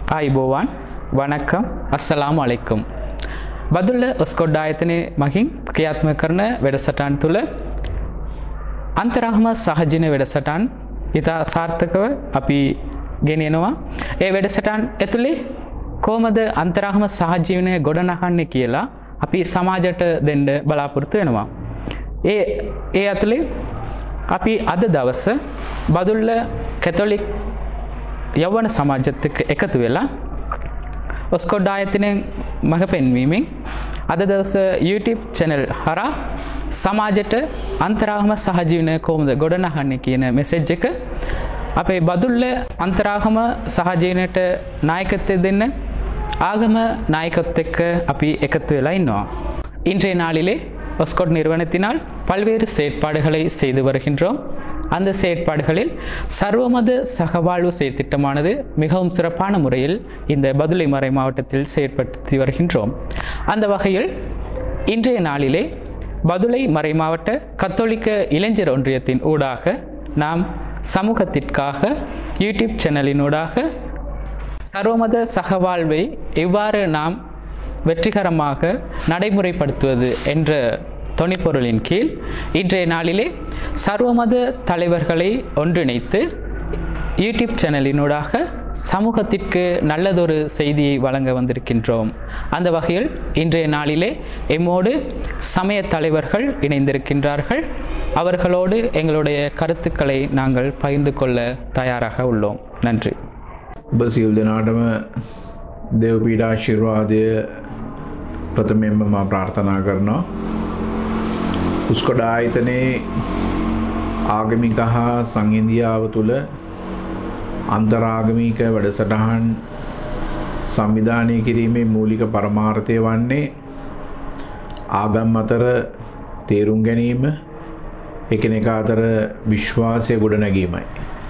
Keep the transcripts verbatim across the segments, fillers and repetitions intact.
ආයිබෝවන් වණක්කම් අස්සලාමු අලයිකුම් බදුල්ල ඔස්කොඩ් ආයතනයේ මගින් ක්‍රියාත්මක කරන වැඩසටහන් තුළ අන්තරාගම සහජීවන වැඩසටහන් ඉතා සාර්ථකව අපි ගෙනෙනවා. ඒ වැඩසටහන් ඇතුලේ කොහොමද අන්තරාගම සහජීවනය ගොඩනගන්නේ කියලා අපි සමාජයට දෙන්න බලාපොරොත්තු වෙනවා. ඒ ඒ ඇතුලේ අපි අද දවස බදුල්ල කැතොලික් යවන සමාජයත් එක්ක එකතු වෙලා ඔස්කොඩ් ආයතනයෙන් මඟ පෙන්වීමෙන් අද දවස YouTube channel හරහා සමාජයට අන්තරාගම සහජීවනය කොහොමද ගොඩනගන්නේ කියන මෙසේජ් එක අපේ බදුල්ල අන්තරාගම සහජීවනයට නායකත්වය දෙන්න ஆகம நாயகத்துவ எக்க අපි එකතු වෙලා ඉන්නවා. இன்றைய நாளிலே ஒஸ்கோட் நிறுவனத்தினால் பல்வேறு செயற்பாடுகளை செய்து வருகின்றோம். அந்த செயற்பாடுகளில் சர்வமத சகவாழ்வு செயற்திட்டமானது மிகவும் சிறப்பான முறையில் இந்த பதுளை மறை மாவட்டத்தில் செயற்படுத்தி வருகின்றோம். அந்த வகையில் இன்றைய நாளிலே பதுளை மறை மாவட்ட கத்தோலிக்க இளைஞர் ஒன்றியத்தின் ஊடாக நாம் சமூகத்திற்காக யூடியூப் சேனலினூடாக சர்வமத சகவாழ்வை எவ்வாறு நாம் வெற்றிகரமாக நடைமுறைப்படுத்துவது என்ற தொனிப்பொருளின் கீழ் இன்றைய நாளிலே சர்வமத தலைவர்களை ஒன்றிணைத்து யூடியூப் சேனலினூடாக சமூகத்திற்கு நல்லதொரு செய்தியை வழங்க வந்திருக்கின்றோம். அந்த வகையில் இன்றைய நாளிலே எம்மோடு சமய தலைவர்கள் இணைந்திருக்கின்றார்கள். அவர்களோடு எங்களுடைய கருத்துக்களை நாங்கள் பகிர்ந்து கொள்ள தயாராக உள்ளோம். நன்றி. බසිල් දෙනාටම දේව පීඩාශිර්වාදය ප්‍රථමයෙන්ම මා ප්‍රාර්ථනා කරනවා. ඔස්කොඩ් ආයතනයේ ආගමික හා සංහිඳියාව තුළ අන්තරාගමික වැඩසටහන් සංවිධානය කිරීමේ මූලික පරමාර්ථය වන්නේ ආගම් අතර තේරුම් ගැනීම, එකිනෙකා අතර විශ්වාසය ගොඩනැගීමයි.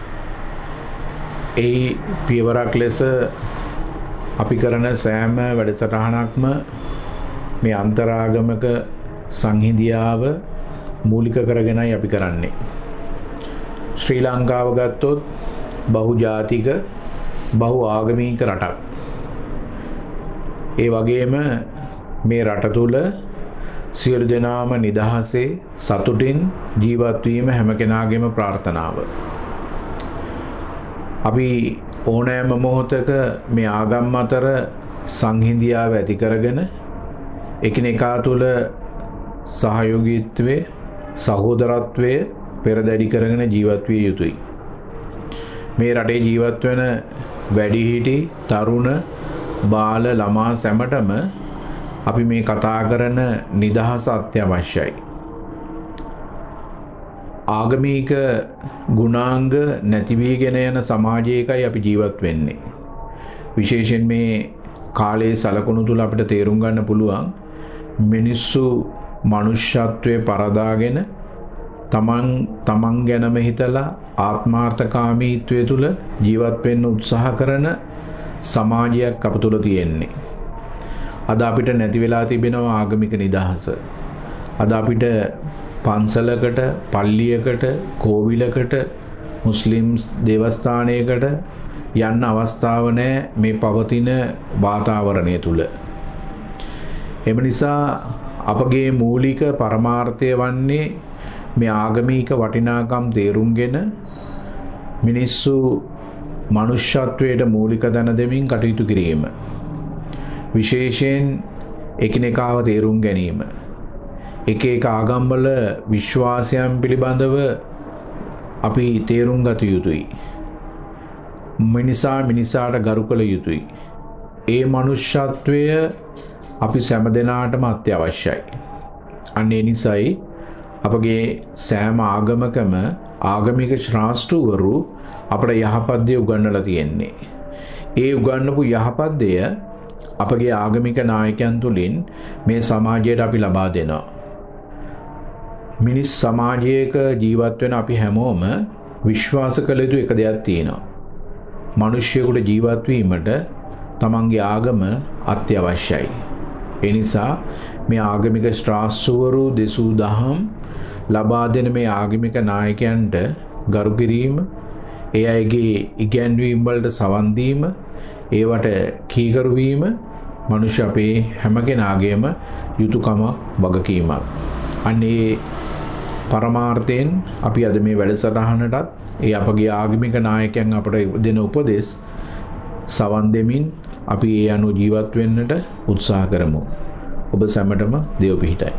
ඒ පියවරක් ලෙස අපි කරන සෑම වැඩසටහනක්ම මේ අන්තරාගමික සංහිඳියාව මූලික කරගෙනයි අපි කරන්නේ. ශ්‍රී ලංකාව ගත්තොත් බහු ජාතික බහු ආගමික රටක්. ඒ වගේම මේ රට තුල සියලු දෙනාම නිදහසේ සතුටින් ජීවත් වීම හැම කෙනාගේම ප්‍රාර්ථනාව. අපි ඕනෑම මොහොතක මේ ආගම් අතර සංහිඳියාව ඇති කරගෙන එකිනෙකා තුළ සහයෝගීත්වයේ සහෝදරත්වය පෙරදැඩි කරගෙන ජීවත් විය යුතුයි. මේ රටේ ජීවත් වෙන වැඩිහිටි, තරුණ, බාල, ළමා සැමටම අපි මේ කතා කරන නිදහස අත්‍යවශ්‍යයි. ආගමික ගුණාංග නැති වීගෙන යන සමාජයකයි අපි ජීවත් වෙන්නේ. විශේෂයෙන් මේ කාලයේ සලකුණු තුල අපිට තේරුම් ගන්න පුළුවන් මිනිස්සු මනුෂ්‍යත්වයේ පරදාගෙන තමන් තමන් ගැනම හිතලා ආත්මාර්ථකාමීත්වයේ තුල ජීවත් වෙන්න උත්සාහ කරන සමාජයක් අප තුල තියෙන්නේ. අද අපිට නැති වෙලා තිබෙනවා ආගමික නිදහස. අද අපිට පන්සලකට, පල්ලියකට, කෝවිලකට, මුස්ලිම් දේවස්ථානයකට යන්න අවස්ථාව නැහැ මේ පවතින වාතාවරණය තුල. එම නිසා අපගේ මූලික පරමාර්ථය වන්නේ මේ ආගමික වටිනාකම් තේරුම්ගෙන මිනිස්සු මනුෂ්‍යත්වයට මූලික දන දෙමින් කටයුතු කිරීම. විශේෂයෙන් එකිනෙකාව තේරුම් ගැනීම. එක එක ආගම්වල විශ්වාසයන් පිළිබඳව අපි තේරුම් ගත යුතුයි. මිනිසා මිනිසාට ගරු කළ යුතුයි. ඒ මනුෂ්‍යත්වය අපි සෑම දෙනාටම අත්‍යවශ්‍යයි. අන්න ඒ නිසායි අපගේ සෑම ආගමකම ආගමික ශාස්ත්‍රවරු අපට යහපත් දේ උගන්වලා තියෙන්නේ. ඒ උගන්වපු යහපත් දේ අපගේ ආගමික නායකයන් තුලින් මේ සමාජයට අපි ලබා දෙනවා. මිනිස් සමාජයක ජීවත් වෙන අපි හැමෝම විශ්වාස කළ යුතු එක දෙයක් තියෙනවා. මිනිසියෙකුට ජීවත් වීමට තමන්ගේ ආගම අත්‍යවශ්‍යයි. ඒ නිසා මේ ආගමික ශාස්ත්‍රවරු දෙසූ දහම් ලබා දෙන මේ ආගමික නායකයන්ට ගරු කිරීම, ඒ අයගේ ඉගැන්වීම් වලට සවන් දීම, ඒවට කීකරු වීම මනුෂ්‍ය අපේ හැම කෙනාගේම යුතුයකම වගකීමක්. අන්නේ පරමාර්ථයෙන් අපි අද මේ වැඩසටහනටත් ඒ අපගේ ආගමික නායකයන් අපට දෙන උපදෙස් සවන් දෙමින් අපි ඒ අනුව ජීවත් වෙන්නට උත්සාහ කරමු. ඔබ සැමටම දේව පිහිටයි.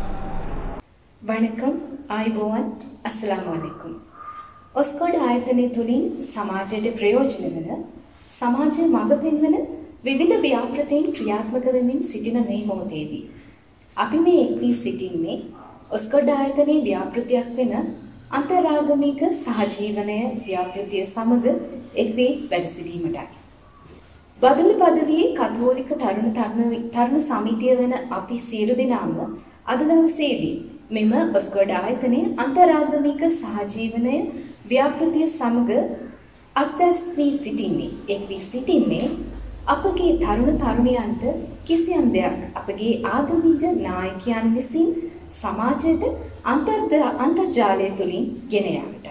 වණකම් ආයුබෝවන් අස්සලාමු අලයිකුම්. ඔස්කොඩ් ආයතනය තුලින් සමාජයට ප්‍රයෝජන වන සමාජයේ මඟ පෙන්වන විවිධ ව්‍යාපෘතීන් ක්‍රියාත්මක වෙමින් සිටින මේ මොහොතේදී අපි මේ එක් වී සිටින්නේ ඔස්කොඩ් ආයතනයේ ව්‍යාපෘතියක් වෙන අන්තරාගමික සහජීවනය ව්‍යාපෘතිය සමග එක් වී වැඩ සිටීමටයි. බදුල්ල පදවියේ කතෝලික තරුණ තරුණ සමිතිය වෙන අපි සියලු දෙනාම අද දවසේදී මෙම ඔස්කොඩ් ආයතනයේ අන්තරාගමික සහජීවනය ව්‍යාපෘතිය සමග අත්දැස් වී සිටින්නේ එක් වී සිටින්නේ අපගේ තරුණ තරුණියන්ට කිසියම් දෙයක් අපගේ ආගමික නායකයන් විසින් සමාජයට අන්තර්ජාලය තුලින් ගෙන යාමට.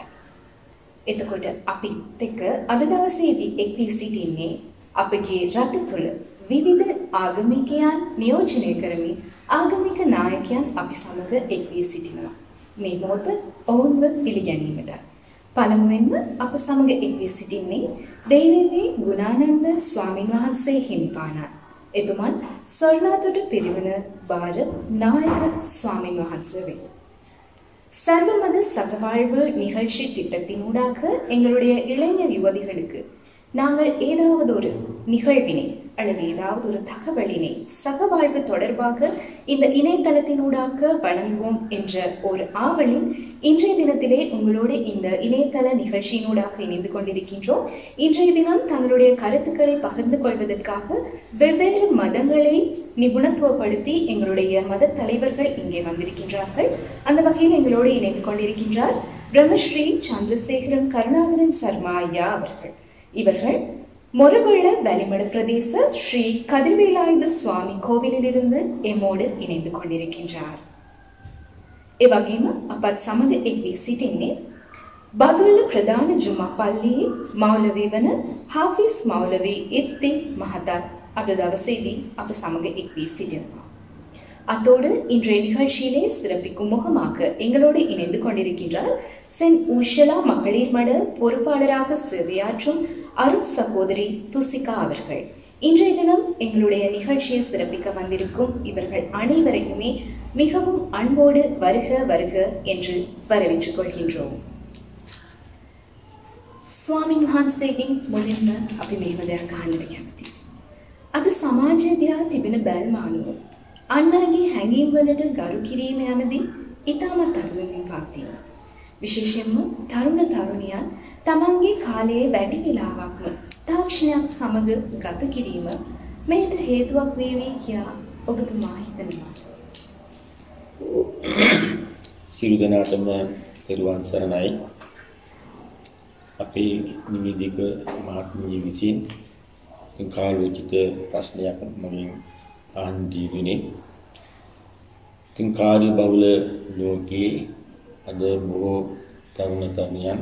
එතකොට අපිත් එක්ක අද දවසේදී එක් වී සිටින්නේ අපගේ රට තුළ විවිධ ආගමිකයන් නියෝජනය කරමින් ආගමික නායකයන් අපි සමග එක් වී සිටිනවා. මේ මොහොත ඔවුන්ව පිළිගැනීමට. පළමුවෙන්ම අප සමග එක් වී සිටින්නේ දේවේදී ගුණානන්ද ස්වාමින් වහන්සේ හිමිපාණන්. එතුමන් ස්වර්ණාතුට පිරිවන බාර නායක ස්වාමිன் වහන්සේ වේ. சர்வமத சகவாழ்வு நிகழ்ச்சி திட்டத்தினூடாக எங்களுடைய இளைஞர் யுவதிகளுக்கு நாங்கள் ஏதாவது ஒரு நிகழ்வினை அல்லது ஏதாவது ஒரு தகவலினை சகவாழ்வு தொடர்பாக இந்த இணையதளத்தினூடாக வழங்குவோம் என்ற ஒரு ஆவலில் இன்றைய தினத்திலே உங்களோடு இந்த இணையதள நிகழ்ச்சியினூடாக இணைந்து கொண்டிருக்கின்றோம். இன்றைய தினம் தங்களுடைய கருத்துக்களை பகிர்ந்து கொள்வதற்காக வெவ்வேறு மதங்களை நிபுணத்துவப்படுத்தி எங்களுடைய மத தலைவர்கள் இங்கே வந்திருக்கின்றார்கள். அந்த வகையில் எங்களோடு இணைந்து கொண்டிருக்கின்றார் பிரம்மஸ்ரீ சந்திரசேகரன் கருணாகரன் சர்மா ஐயா அவர்கள். இவர்கள் மொரவள்ள வலிமடு பிரதேச ஸ்ரீ கதிர்வேலாயுத சுவாமி கோவிலிலிருந்து எம்மோடு இணைந்து கொண்டிருக்கின்றார். එවැගේම අපත් සමග එක් වී සිටින්නේ බදුල්ල ප්‍රධාන ජුමා පල්ලියේ මෞලවී වන හාෆිස් මෞලවී ඉෆ්ති මහතා අද දවසේදී අප සමග එක් වී සිටිනවා. அத்தோடு இன்றைய நிகழ்ச்சியிலே சிறப்பிக்கும் முகமாக எங்களோடு இணைந்து கொண்டிருக்கின்றார் சென் ஊஷலா மகளிர் மட பொறுப்பாளராக சேவையாற்றும் அருண் சகோதரி துசிகா அவர்கள். இன்றைய தினம் எங்களுடைய நிகழ்ச்சியை சிறப்பிக்க வந்திருக்கும் இவர்கள் அனைவரையுமே மிகவும் அன்போடு வருக வருக என்று வரவேற்றுக் கொள்கின்றோம். ස්වාමින් වහන්සේගෙන් මුලින්ම අපි මේව දෙයක් අහන්නට කැමතියි. අද සමාජය දිහා තිබෙන බැල්ම අනුව අන්නගේ හැඟීම් වලට ගරු කිරීම යනදී ඉතාමත් අඩුවෙමින් පවතිනවා. විශේෂයෙන්ම තරුණ තරුණියන් තමන්ගේ කාලයේ වැඩි වේලාවක්ම තාක්ෂණයක් සමග ගත කිරීම මේට හේතුවක් වේවි කියා ඔබතුමා හිතනවා? සියලු දෙනාටම තෙරුවන් සරණයි. අපේ නිමිදික මහත්මිය විසින් කාලෝචිත ප්‍රශ්නයක් මගෙන් අහන්න දීවිනේ. තින් කාර්ය බහුල ලෝකයේ අද බොහෝ තරුණ තරුණියන්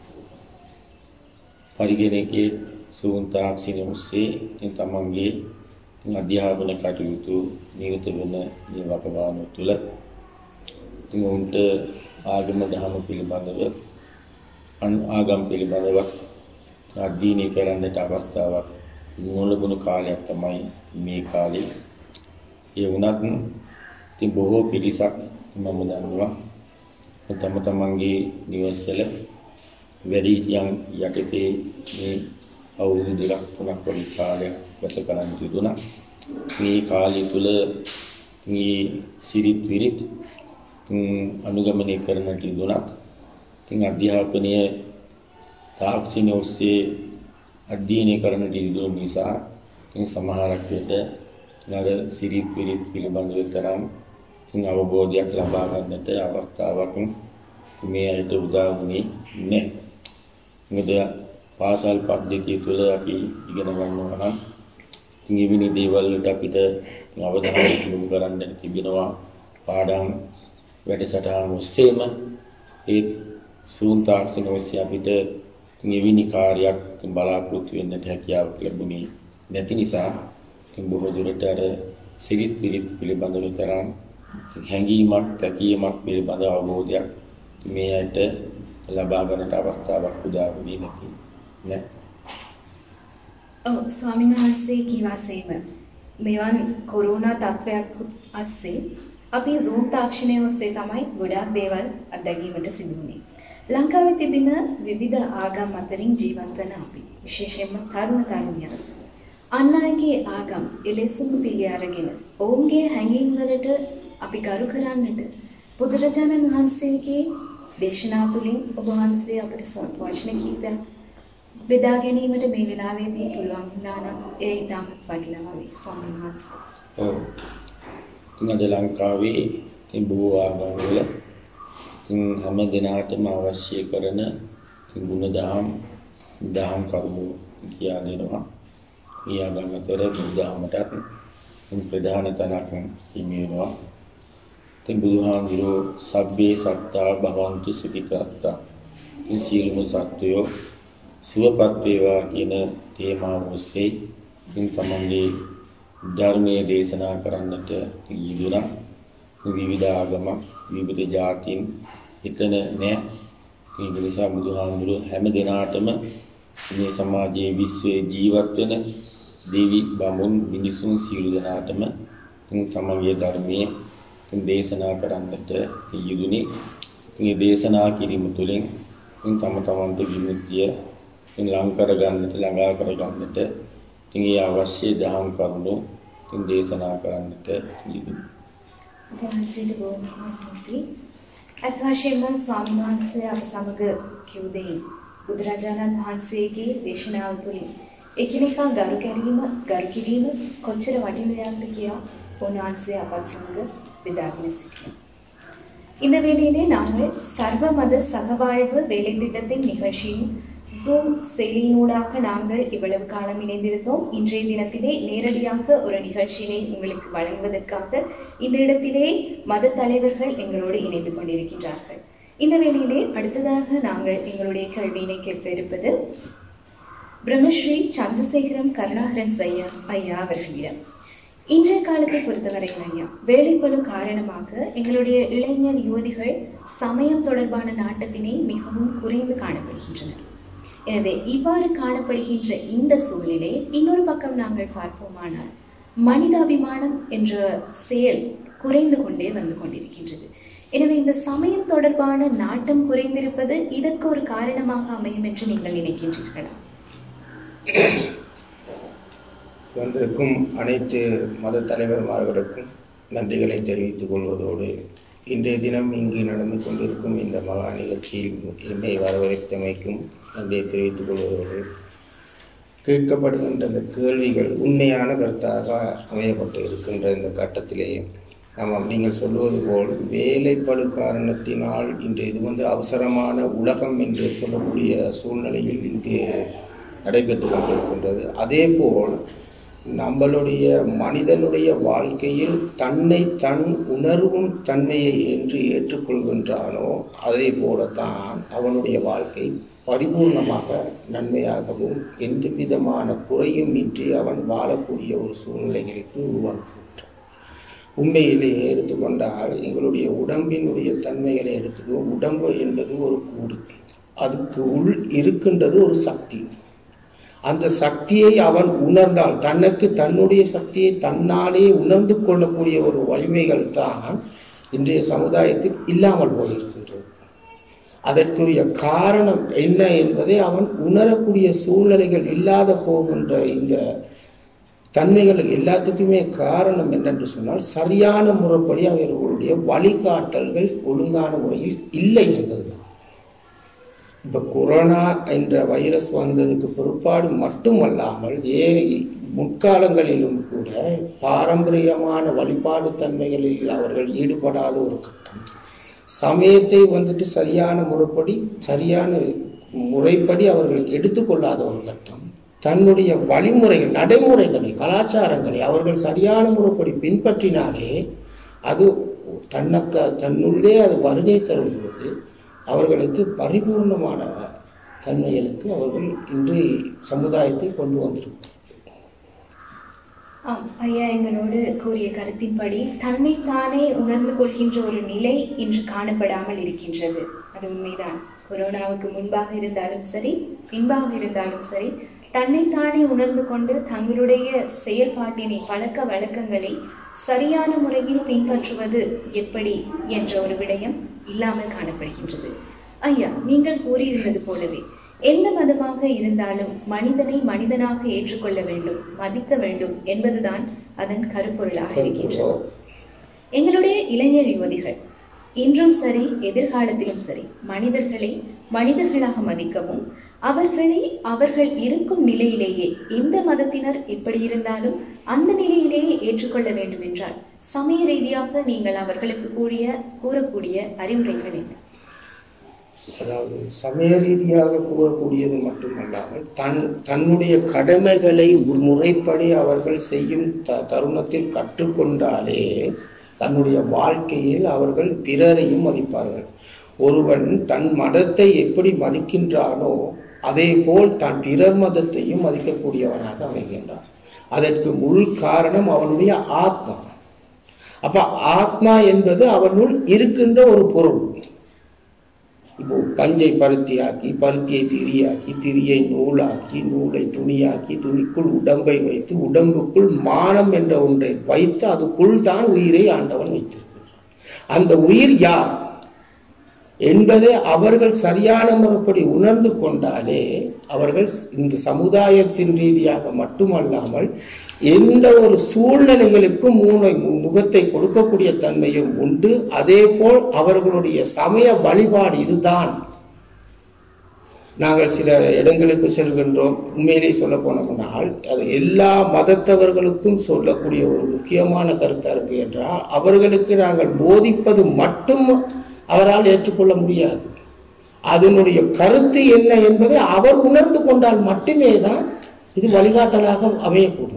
පරිගණකයේ සූන් තාක්ෂණය ඔස්සේ තමන්ගේ අධ්‍යාපන කටයුතු නිරත වෙන මේ වකවානුව තුළ උන්ට ආගම දහම පිළිබඳව අන් ආගම් පිළිබඳව අධ්‍යයනය කරන්නට අවස්ථාවක් නොලැබුණු කාලයක් තමයි මේ කාලේ. ඒ වුණත් ඉතින් බොහෝ පිරිසක් මම දන්නවා තම තමන්ගේ නිවසල වැඩිහිටියන් යටතේ මේ අවුරුදු දෙකක් තුනක් වගේ කාලයක් ගත කරන්න තිබුණා. මේ කාලය තුල මේ සිරිත් විරිත් අනුගමනය කරන්නට තිබුණත් ඉතින් අධ්‍යාපනයේ තාක්ෂණය ඔස්සේ අධ්‍යයනය කරන්නට තිබුණු නිසා ඉතින් සමහරක් වෙලට නර සිරිත් විරිත් පිළිබඳව තරම් ඉතින් අවබෝධයක් ලබා ගන්නට අවස්ථාවක් මේ ඇයට උදා වුණේ නැහැ. මොකද පාසල් පද්ධතිය තුළ අපි ඉගෙන ගන්නවා නම් ඉතින් එවැනි දේවල් වලට අපිට අවධානය යොමු කරන්න තිබෙනවා. පාඩම් වැඩසටහන් ඔස්සේම ඒ සූන් තාක්ෂණ ඔස්සේ අපිට එවැනි කාර්යයක් බලාපොරොත්තු වෙන්නට හැකියාවක් ලැබුණේ නැති නිසා ඉතින් බොහෝ දුරට අර සිරිත් පිරිත් පිළිබඳව තරම් හැඟීමක් තැකීමක් පිළිබඳ අවබෝධයක් මේ ඇයට ලබා ගන්නට අවස්ථාවක් උදා වෙන්නේ නැති නෑ. ඔව් ස්වාමීන් වහන්සේ කිව්වාසේම මෙවන් කොරෝනා තත්ත්වයක් අස්සේ අපි Zoom තාක්ෂණය ඔස්සේ තමයි ගොඩාක් දේවල් අත්දැකීමට සිදු වුණේ. ලංකාවේ තිබෙන විවිධ ආගම් අතරින් ජීවත් වන අපි විශේෂයෙන්ම තරුණ තරුණියන් අන් අයගේ ආගම් එලෙසම පිළි අරගෙන ඔවුන්ගේ හැඟීම් වලට අපි ගරු කරන්නට බුදුරජාණන් වහන්සේගේ දේශනා තුළින් ඔබ වහන්සේ අපට වචන කීපයක් බෙදා ගැනීමට මේ වෙලාවේදී පුළුවන් වුණා නම් ඒ ඉතාමත් වටිනවා වේ ස්වාමීන් වහන්සේ. ඔව්. ඉතින් අද ලංකාවේ ඉතින් බොහෝ ආගම් වල ඉතින් හැම දිනකටම අවශ්‍ය කරන ඉතින් ගුණ දහම් දහම් කරුණු කියා දෙනවා. මේ ආගම් අතර බුදුදහමටත් ප්‍රධාන තැනක් හිමි වෙනවා. ඉතින් බුදුහාමුදුරුවෝ සබ්බේ සත්තා භවන්තු සුඛිතාත්තා ඉතින් සියලුම සත්වයෝ සුවපත් වේවා කියන තේමාව ඔස්සේ ඉතින් තමන්ගේ ධර්මයේ දේශනා කරන්නට යෙදුණා. විවිධ ආගම විවිධ ජාතීන් එතන නෑ. ඒ නිසා බුදුහාමුදුරුවෝ හැම දිනාටම මේ සමාජයේ විශ්වයේ ජීවත් වෙන දෙවි බමුණු මිනිසුන් සියලු දෙනාටම තමන්ගේ ධර්මයේ දේශනා කරන්නට යෙදුනේ. මේ දේශනා කිරීම තුළින් තම තමන්ට විමුක්තිය ලං කර ගන්නට ළඟා කර ගන්නට ඉතින් ඒ අවශ්‍ය දහම් කරුණු ඉතින් දේශනා කරන්නට යෙදුනේ. වහන්සේට බොහොම ස්තුතියි. අත් වශයෙන්ම ස්වාමීන් වහන්සේ අප සමග කිව් දෙයි බුදුරජාණන් වහන්සේගේ දේශනාව තුළින් එකිනෙකා ගරු කිරීම ගරු කිරීම කොච්චර වටින දෙයක්ද කියලා උන්වහන්සේ අපත් සමග බෙදාගෙන සිටිනවා. இந்த வேளையிலே நாங்கள் சர்வ மத சகவாழ்வு வேலை திட்டத்தின் நிகழ்ச்சியின் ஜூம் செயலியினூடாக நாங்கள் இவ்வளவு காலம் இணைந்திருந்தோம். இன்றைய தினத்திலே நேரடியாக ஒரு நிகழ்ச்சியினை உங்களுக்கு வழங்குவதற்காக இந்த இடத்திலே மத தலைவர்கள் எங்களோடு இணைந்து கொண்டிருக்கின்றார்கள். இந்த வேளையிலே அடுத்ததாக நாங்கள் எங்களுடைய கேள்வியினை கேட்க இருப்பது பிரம்மஸ்ரீ சந்திரசேகரம் கருணாகரன் ஐயா ஐயா அவர்களிடம். இன்றைய காலத்தை பொறுத்தவரையில் ஐயா வேலைப்பளு காரணமாக எங்களுடைய இளைஞர் யுவதிகள் சமயம் தொடர்பான நாட்டத்தினை மிகவும் குறைந்து காணப்படுகின்றனர். எனவே இவ்வாறு காணப்படுகின்ற இந்த சூழ்நிலை இன்னொரு பக்கம் நாங்கள் பார்ப்போமானால் மனிதாபிமானம் என்ற செயல் குறைந்து கொண்டே வந்து கொண்டிருக்கின்றது. எனவே இந்த சமயம் தொடர்பான நாட்டம் குறைந்திருப்பது இதற்கு ஒரு காரணமாக அமையும் என்று நீங்கள் நினைக்கின்றீர்களா? வந்திருக்கும் அனைத்து மத தலைவர்மார்களுக்கும் நன்றிகளை தெரிவித்துக் கொள்வதோடு இன்றைய தினம் இங்கு நடந்து கொண்டிருக்கும் இந்த மகா நிகழ்ச்சியில் என்னை வரவழைத்தமைக்கும் நன்றியை தெரிவித்துக் கொள்வதோடு கேட்கப்படுகின்ற இந்த கேள்விகள் உண்மையான கருத்தாக அமையப்பட்டு இருக்கின்ற இந்த கட்டத்திலேயே ஆமாம், நீங்கள் சொல்வது போல் வேலைப்படு காரணத்தினால் இன்று இது வந்து அவசரமான உலகம் என்று சொல்லக்கூடிய சூழ்நிலையில் இங்கு நடைபெற்று கொண்டிருக்கின்றது. அதே போல் நம்மளுடைய மனிதனுடைய வாழ்க்கையில் தன்னை தன் உணர்வும் தன்மையை என்று ஏற்றுக்கொள்கின்றானோ அதே போலத்தான் அவனுடைய வாழ்க்கை பரிபூர்ணமாக நன்மையாகவும் எந்த விதமான குறையும் இன்றி அவன் வாழக்கூடிய ஒரு சூழ்நிலைகளுக்கு உருவாக்குகின்றான். உண்மையிலேயே எடுத்துக்கொண்டால் எங்களுடைய உடம்பினுடைய தன்மைகளை எடுத்துக்கோ. உடம்பு என்பது ஒரு கூடு, அதுக்கு உள் இருக்கின்றது ஒரு சக்தி. அந்த சக்தியை அவன் உணர்ந்தால் தனக்கு தன்னுடைய சக்தியை தன்னாலே உணர்ந்து கொள்ளக்கூடிய ஒரு வலிமைகள் தான் இன்றைய சமுதாயத்தில் இல்லாமல் போயிருக்கின்றது. அதற்குரிய காரணம் என்ன என்பதை அவன் உணரக்கூடிய சூழ்நிலைகள் இல்லாத போகின்ற இந்த தன்மைகள் எல்லாத்துக்குமே காரணம் என்னென்று சொன்னால் சரியான முறைப்படி அவர்களுடைய வழிகாட்டல்கள் ஒழுங்கான முறையில் இல்லை என்பதுதான். இப்ப கொரோனா என்ற வைரஸ் வந்ததுக்கு பிற்பாடு மட்டுமல்லாமல் ஏ முற்காலங்களிலும் கூட பாரம்பரியமான வழிபாடு தன்மைகளில் அவர்கள் ஈடுபடாத ஒரு கட்டம், சமயத்தை வந்துட்டு சரியான முறைப்படி சரியான முறைப்படி அவர்கள் எடுத்துக்கொள்ளாத ஒரு கட்டம், தன்னுடைய வழிமுறைகள் நடைமுறைகளை கலாச்சாரங்களை அவர்கள் சரியான முறைப்படி பின்பற்றினாலே அது தன்னக்க தன்னுள்ளே அது வருகை தரும் பொழுது அவர்களுக்கு பரிபூர்ணமான தன்மைகளுக்கு அவர்கள் இன்று சமுதாயத்தை கொண்டு வந்திருக்கிறார்கள். ஆம், ஐயா எங்களோடு கூறிய கருத்தின்படி தன்னைத்தானே உணர்ந்து கொள்கின்ற ஒரு நிலை இன்று காணப்படாமல் இருக்கின்றது. அது உண்மைதான். கொரோனாவுக்கு முன்பாக இருந்தாலும் சரி, பின்பாக இருந்தாலும் சரி, தன்னைத்தானே உணர்ந்து கொண்டு தங்களுடைய செயல்பாட்டினை, பழக்க வழக்கங்களை சரியான முறையில் பின்பற்றுவது எப்படி என்ற ஒரு விடயம் இல்லாமல் காணப்படுகின்றது. ஐயா, நீங்கள் கூறியிருந்தது போலவே எந்த மதமாக இருந்தாலும் மனிதனை மனிதனாக ஏற்றுக்கொள்ள வேண்டும், மதிக்க வேண்டும் என்பதுதான் அதன் கருப்பொருளாக இருக்கின்றது. எங்களுடைய இளைஞர் யுவதிகள் இன்றும் சரி, எதிர்காலத்திலும் சரி, மனிதர்களை மனிதர்களாக மதிக்கவும், அவர்களை அவர்கள் இருக்கும் நிலையிலேயே, எந்த மதத்தினர் எப்படி இருந்தாலும் அந்த நிலையிலேயே ஏற்றுக்கொள்ள வேண்டும் என்றால் சமய ரீதியாக நீங்கள் அவர்களுக்கு கூடிய கூறக்கூடிய அறிவுரைகள் என்ன? அதாவது சமய ரீதியாக கூறக்கூடியது மட்டுமல்லாமல் தன் தன்னுடைய கடமைகளை முறைப்படி அவர்கள் செய்யும் த தருணத்தில் கற்றுக்கொண்டாலே தன்னுடைய வாழ்க்கையில் அவர்கள் பிறரையும் மதிப்பார்கள். ஒருவன் தன் மதத்தை எப்படி மதிக்கின்றானோ அதே போல் தான் பிறர் மதத்தையும் மதிக்கக்கூடியவனாக அமைகின்றான். அதற்கு முழு காரணம் அவனுடைய ஆத்மா. அப்ப ஆத்மா என்பது அவனுள் இருக்கின்ற ஒரு பொருள். இப்போ பஞ்சை பருத்தியாக்கி, பருத்தியை திரியாக்கி, திரியை நூலாக்கி, நூலை துணியாக்கி, துணிக்குள் உடம்பை வைத்து, உடம்புக்குள் மானம் என்ற ஒன்றை வைத்து அதுக்குள் தான் உயிரை ஆண்டவன் வைத்திருக்கிறான். அந்த உயிர் யார் என்பதை அவர்கள் சரியான முறைப்படி உணர்ந்து கொண்டாலே அவர்கள் இந்த சமுதாயத்தின் ரீதியாக மட்டுமல்லாமல் எந்த ஒரு சூழ்நிலைகளுக்கும் மூளை முகத்தை கொடுக்கக்கூடிய தன்மையும் உண்டு. அதே போல் அவர்களுடைய சமய வழிபாடு இதுதான். நாங்கள் சில இடங்களுக்கு செல்கின்றோம். உண்மையிலே சொல்ல போனோம்னால் அது எல்லா மதத்தவர்களுக்கும் சொல்லக்கூடிய ஒரு முக்கியமான கருத்தரப்பு என்றால் அவர்களுக்கு நாங்கள் போதிப்பது மட்டும் அவரால் ஏற்றுக்கொள்ள முடியாது. அதனுடைய கருத்து என்ன என்பதை அவர் உணர்ந்து கொண்டால் மட்டுமே தான் இது வழிகாட்டலாக அமையக்கூடும்.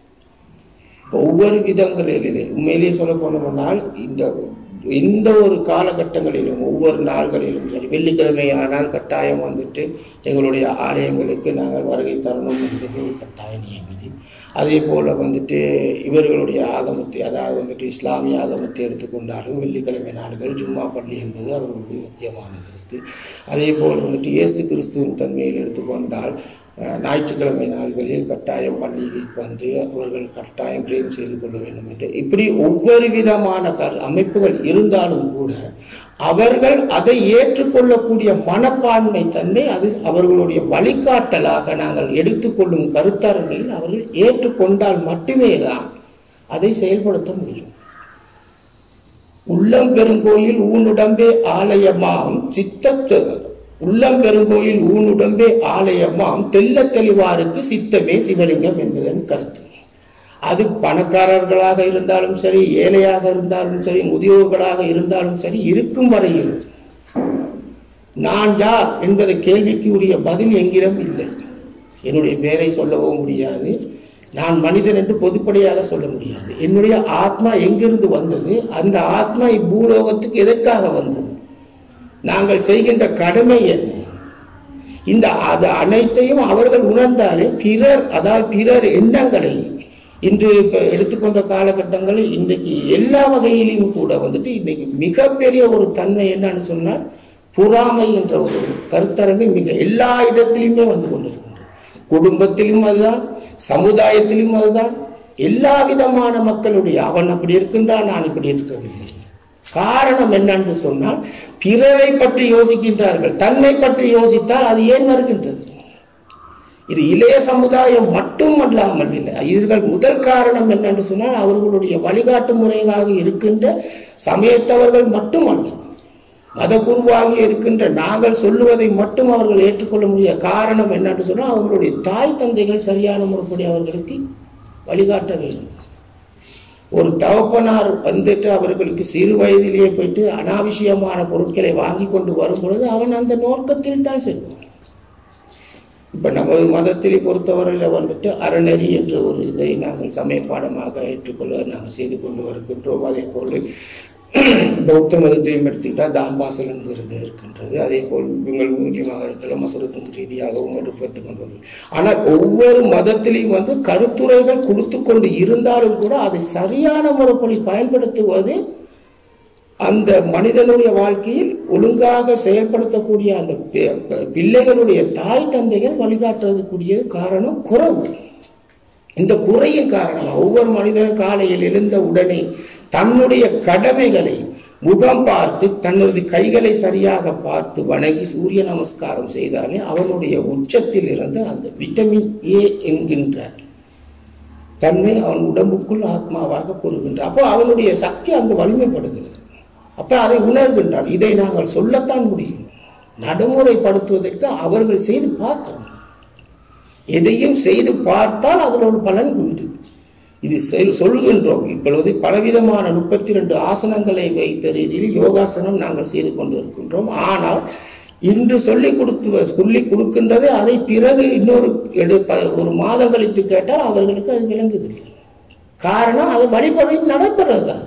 ஒவ்வொரு விதங்களிலே உண்மையிலேயே சொல்ல போனோம்னால் இந்த எந்த ஒரு காலகட்டங்களிலும் ஒவ்வொரு நாள்களிலும் சரி, வெள்ளிக்கிழமை ஆனால் கட்டாயம் வந்துட்டு எங்களுடைய ஆலயங்களுக்கு நாங்கள் வருகை தரணும் என்பது ஒரு கட்டாய நியமிதி. அதே போல வந்துட்டு இவர்களுடைய ஆகமத்தை, அதாவது வந்துட்டு இஸ்லாமிய ஆகமத்தை எடுத்துக்கொண்டாலும் வெள்ளிக்கிழமை நாடுகள் ஜும்மா பள்ளி என்பது அவர்களுடைய முக்கியமானது இருக்கு. அதே போல் வந்துட்டு இயேசு கிறிஸ்துவின் தன்மையில் எடுத்துக்கொண்டால் ஞாயிற்றுக்கிழமை நாள்களில் கட்டாயம் பள்ளிக்கு வந்து அவர்கள் கட்டாயம் பிரேம் செய்து கொள்ள வேண்டும் என்று இப்படி ஒவ்வொரு விதமான அமைப்புகள் இருந்தாலும் கூட அவர்கள் அதை ஏற்றுக்கொள்ளக்கூடிய மனப்பான்மை தன்மை அது அவர்களுடைய வழிகாட்டலாக நாங்கள் எடுத்துக்கொள்ளும் கருத்தரங்கில் அவர்கள் ஏற்றுக்கொண்டால் மட்டுமே தான் அதை செயல்படுத்த முடியும். உள்ளம் பெருங்கோயில் ஊனுடம்பே ஆலயமாம் சித்தத்து உள்ளம் பெருங்கோயில் ஊனுடம்பே ஆலயமாம் தெல்ல தெளிவாருக்கு சித்தமே சிவலிங்கம் என்பதன் கருத்து. அது பணக்காரர்களாக இருந்தாலும் சரி, ஏழையாக இருந்தாலும் சரி, முதியோர்களாக இருந்தாலும் சரி, இருக்கும் வரையில் நான் யார் என்பதை கேள்விக்கு உரிய பதில் எங்கிடம் இல்லை. என்னுடைய பெயரை சொல்லவும் முடியாது, நான் மனிதன் என்று பொதுப்படையாக சொல்ல முடியாது. என்னுடைய ஆத்மா எங்கிருந்து வந்தது, அந்த ஆத்மா இப்பூலோகத்துக்கு எதற்காக வந்தது, நாங்கள் செய்கின்ற கடமை என்ன, இந்த அது அனைத்தையும் அவர்கள் உணர்ந்தாலே பிறர், அதாவது பிறர் எண்ணங்களை இன்று இப்ப எடுத்துக்கொண்ட காலகட்டங்களில் இன்றைக்கு எல்லா வகையிலும் கூட வந்துட்டு இன்னைக்கு மிகப்பெரிய ஒரு தன்மை என்னன்னு சொன்னால் பொறாமை என்ற ஒரு கருத்தரங்கு மிக எல்லா இடத்திலுமே வந்து கொண்டிருக்கின்றது. குடும்பத்திலும் அதுதான், சமுதாயத்திலும் அதுதான், எல்லா விதமான மக்களுடைய அவன் அப்படி இருக்கின்றான், நான் இப்படி இருக்கவில்லை. காரணம் என்னன்னு சொன்னால் பிறரை பற்றி யோசிக்கின்றார்கள், தன்னை பற்றி யோசித்தால் அது ஏன் வருகின்றது? இது இளைய சமுதாயம் மட்டும் அல்லாமல் இல்லை. இதர்கள் முதல் காரணம் என்னன்னு சொன்னால் அவர்களுடைய வழிகாட்டு முறையாக இருக்கின்ற சமயத்தவர்கள் மட்டுமல்ல, மதகுருவாகி இருக்கின்ற நாங்கள் சொல்லுவதை மட்டும் அவர்கள் ஏற்றுக்கொள்ள முடியாது. காரணம் என்னன்னு சொன்னால் அவர்களுடைய தாய் தந்தைகள் சரியான முறைப்படி அவர்களுக்கு வழிகாட்ட வேண்டும். ஒரு தகப்பனார் வந்துட்டு அவர்களுக்கு சிறு வயதிலேயே போயிட்டு அனாவசியமான பொருட்களை வாங்கி கொண்டு வரும் பொழுது அவன் அந்த நோக்கத்தில் தான் செல்வான். இப்ப நமது மதத்திலே பொறுத்தவரையில் வந்துட்டு அறநெறி என்ற ஒரு இதை நாங்கள் சமய பாடமாக ஏற்றுக்கொள்ள நாங்கள் செய்து கொண்டு வருகின்றோம். அதே போல பௌத்த மதத்தையும் எடுத்துக்கிட்டால் தாம்பாசல் என்கிறது இருக்கின்றது. அதே போல் எங்கள் முக்கியமாக இடத்துல மசரத்தின் ரீதியாகவும் எடுப்பட்டு கொண்டு வருது. ஆனால் ஒவ்வொரு மதத்திலையும் வந்து கருத்துரைகள் கொடுத்து கொண்டு இருந்தாலும் கூட அதை சரியான முறைப்படி பயன்படுத்துவது அந்த மனிதனுடைய வாழ்க்கையில் ஒழுங்காக செயல்படுத்தக்கூடிய அந்த பிள்ளைகளுடைய தாய் தந்தைகள் வழிகாட்டுறதுக்குரிய காரணம் குறைவு. இந்த குறையின் காரணமாக ஒவ்வொரு மனிதனும் காலையில் எழுந்த உடனே தன்னுடைய கடமைகளை முகம் பார்த்து தன்னுடைய கைகளை சரியாக பார்த்து வணங்கி சூரிய நமஸ்காரம் செய்தாலே அவனுடைய உச்சத்தில் இருந்து அந்த விட்டமின் ஏ என்கின்ற தன்மை அவன் உடம்புக்குள் ஆத்மாவாக பெறுகின்றான். அப்போ அவனுடைய சக்தி அங்கு வலிமைப்படுகிறது. அப்ப அதை உணர்கின்றான். இதை நாங்கள் சொல்லத்தான் முடியும். நடைமுறைப்படுத்துவதற்கு அவர்கள் செய்து பார்க்கணும். எதையும் செய்து பார்த்தால் அதில் ஒரு பலன் உண்டு. இது சொல்கின்றோம். இப்பொழுது பலவிதமான முப்பத்தி இரண்டு ஆசனங்களை வைத்த ரீதியில் யோகாசனம் நாங்கள் செய்து கொண்டு இருக்கின்றோம். ஆனால் இன்று சொல்லிக் கொடுத்து சொல்லி கொடுக்கின்றது அதை பிறகு இன்னொரு ஒரு மாதம் கழித்து கேட்டால் அவர்களுக்கு அது விளங்குதில்லை. காரணம் அது வழிபடையில் நடைபெறதுதான்.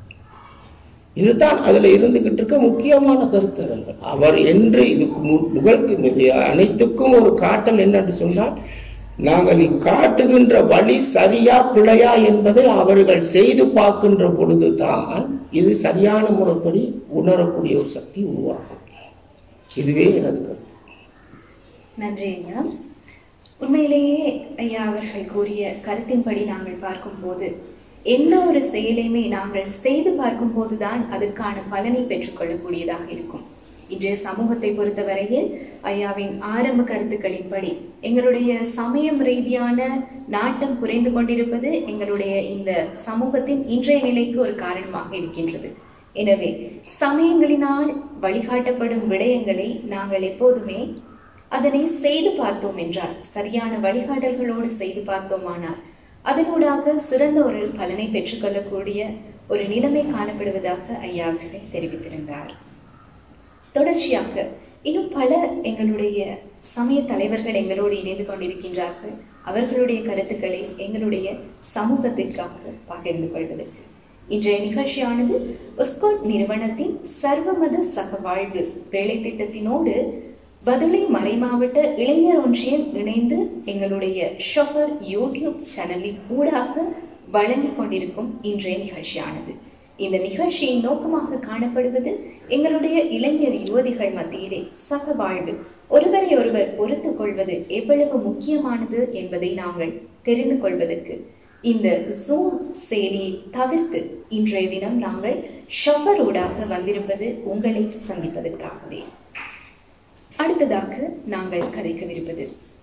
இதுதான் அதுல இருந்துகிட்டு இருக்க முக்கியமான கருத்தரங்கள். அவர் என்று இதுக்கு முகழ்க்கு அனைத்துக்கும் ஒரு காட்டல் என்னன்னு சொன்னால், நாங்கள் காட்டுகின்ற வழி சரியா பிழையா என்பதை அவர்கள் செய்து பார்க்கின்ற பொழுதுதான் இது சரியான முறைப்படி உணரக்கூடிய ஒரு சக்தி உருவாக்கும். இதுவே எனது கருத்து. நன்றி ஐயா. உண்மையிலேயே ஐயா அவர்கள் கூறிய கருத்தின்படி நாங்கள் பார்க்கும் போது எந்த ஒரு செயலையுமே நாங்கள் செய்து பார்க்கும் போதுதான் அதற்கான பலனை பெற்றுக் கொள்ளக்கூடியதாக இருக்கும். இன்றைய சமூகத்தை பொறுத்தவரையில் ஐயாவின் ஆரம்ப கருத்துக்களின்படி எங்களுடைய சமயம் ரீதியான நாட்டம் குறைந்து கொண்டிருப்பது எங்களுடைய இந்த சமூகத்தின் இன்றைய நிலைக்கு ஒரு காரணமாக இருக்கின்றது. எனவே சமயங்களினால் வழிகாட்டப்படும் விடயங்களை நாங்கள் எப்போதுமே அதனை செய்து பார்த்தோம் என்றால், சரியான வழிகாட்டல்களோடு செய்து பார்த்தோமானால் அதனூடாக சிறந்த ஒரு பலனை பெற்றுக்கொள்ளக்கூடிய ஒரு நிலைமை காணப்படுவதாக ஐயா அவர்கள் தெரிவித்திருந்தார். தொடர்ச்சியாக இன்னும் பல எங்களுடைய சமய தலைவர்கள் எங்களோடு இணைந்து கொண்டிருக்கின்றார்கள். அவர்களுடைய கருத்துக்களை எங்களுடைய சமூகத்திற்காக பகிர்ந்து கொள்வதற்கு இன்றைய நிகழ்ச்சியானது ஒஸ்கோட் நிறுவனத்தின் சர்வமத சகவாழ்வு வேலை திட்டத்தினோடு பதுளை மறைமாவட்ட இளைஞர் ஒன்றியம் இணைந்து எங்களுடைய ஷொஃபர் யூடியூப் சேனலில் ஊடாக வழங்கிக் கொண்டிருக்கும் இன்றைய நிகழ்ச்சியானது. இந்த நிகழ்ச்சியின் நோக்கமாக காணப்படுவது எங்களுடைய இளைஞர் யுவதிகள் மத்தியிலே சக வாழ்வு, ஒருவரை ஒருவர் பொறுத்துக் கொள்வது எவ்வளவு முக்கியமானது என்பதை நாங்கள் தெரிந்து கொள்வதற்கு இந்த ஜூம் செயலியை தவிர்த்து இன்றைய தினம் நாங்கள் ஷொஃபர் ஊடாக வந்திருப்பது உங்களை சந்திப்பதற்காகவே. அடுத்ததாக நாங்கள் කරිකවිරුපද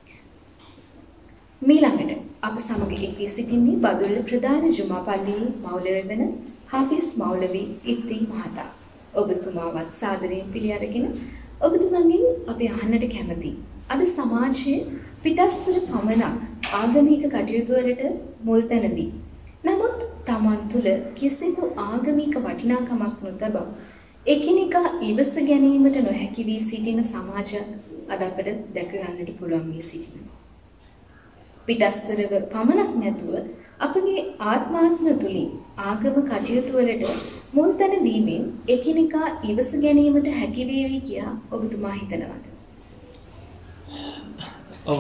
මීළඟට අප සමග එක්වී සිටින්නේ බදුල්ල ප්‍රධාන ජුමා පල්ලියේ මෞලවි වන හාෆිස් මෞලවි ඉෆ්ති මහතා. ඔබතුමාවත් සාදරයෙන් පිළි අරගෙන ඔබතුමන්ගෙන් අපි අහන්නට කැමති අද සමාජයේ පිටස්තර පමණක් ආගමික කටයුතු වලට මුල් තැන දී නමුත් තමන් තුළ කිසිදු ආගමික වටිනාකමක් නොතබා එකිනෙකා ඉවස ගැනීමට නොහැකි වී සිටින සමාජයක් අද අපට දැක ගන්නට පුළුවන් වී සිටිනවා. පිටස්තරව පමණක් නැතුව අපගේ ආත්මාත්ම තුලින් ආගම කටයුතු වලට මුල් තැන දීමෙන් එකිනෙකා ඉවස ගැනීමට හැකි වේවි කියා ඔබතුමා හිතනවද? ඔව්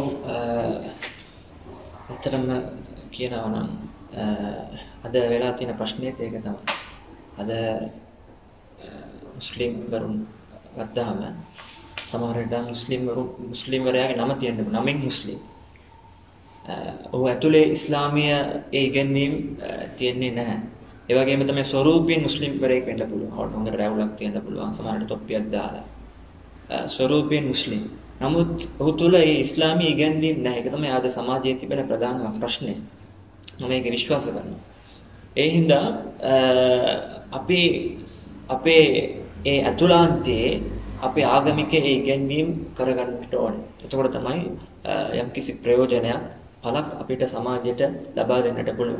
අතරම කියනවා නම් අද වෙලා තියෙන ප්‍රශ්නේත් ඒක තමයි. අද මුස්ලිම් වරුන් ගත්තාම සමහර විට මුස්ලිම් වරු මුස්ලිම් වරයාගේ නම තියෙන්න ඕන නමින් මුස්ලිම්. ඔහු ඇතුලේ ඉස්ලාමීය ඒ ඉගෙනීම් තියෙන්නේ නැහැ. ඒ වගේම තමයි ස්වරූපයෙන් මුස්ලිම් වරයෙක් වෙන්න පුළුවන්. හොට හොඳ රැවුලක් තියෙන්න පුළුවන්. සමහරට තොප්පියක් දාලා. ස්වරූපයෙන් මුස්ලිම්. නමුත් ඔහු තුල ඒ ඉස්ලාමීය ඉගෙනීම් නැහැ. ඒක තමයි ආද සමාජයේ තිබෙන ප්‍රධානම ප්‍රශ්නය. මම ඒක විශ්වාස කරනවා. ඒ හින්දා අපි අපේ ඒ අතුලාන්තයේ අපේ ආගමික ඒ ඉගෙනීම් කරගන්නට ඕනේ. එතකොට තමයි යම්කිසි ප්‍රයෝජනයක් පළක් අපිට සමාජයට ලබා දෙන්නට පුළුවන්.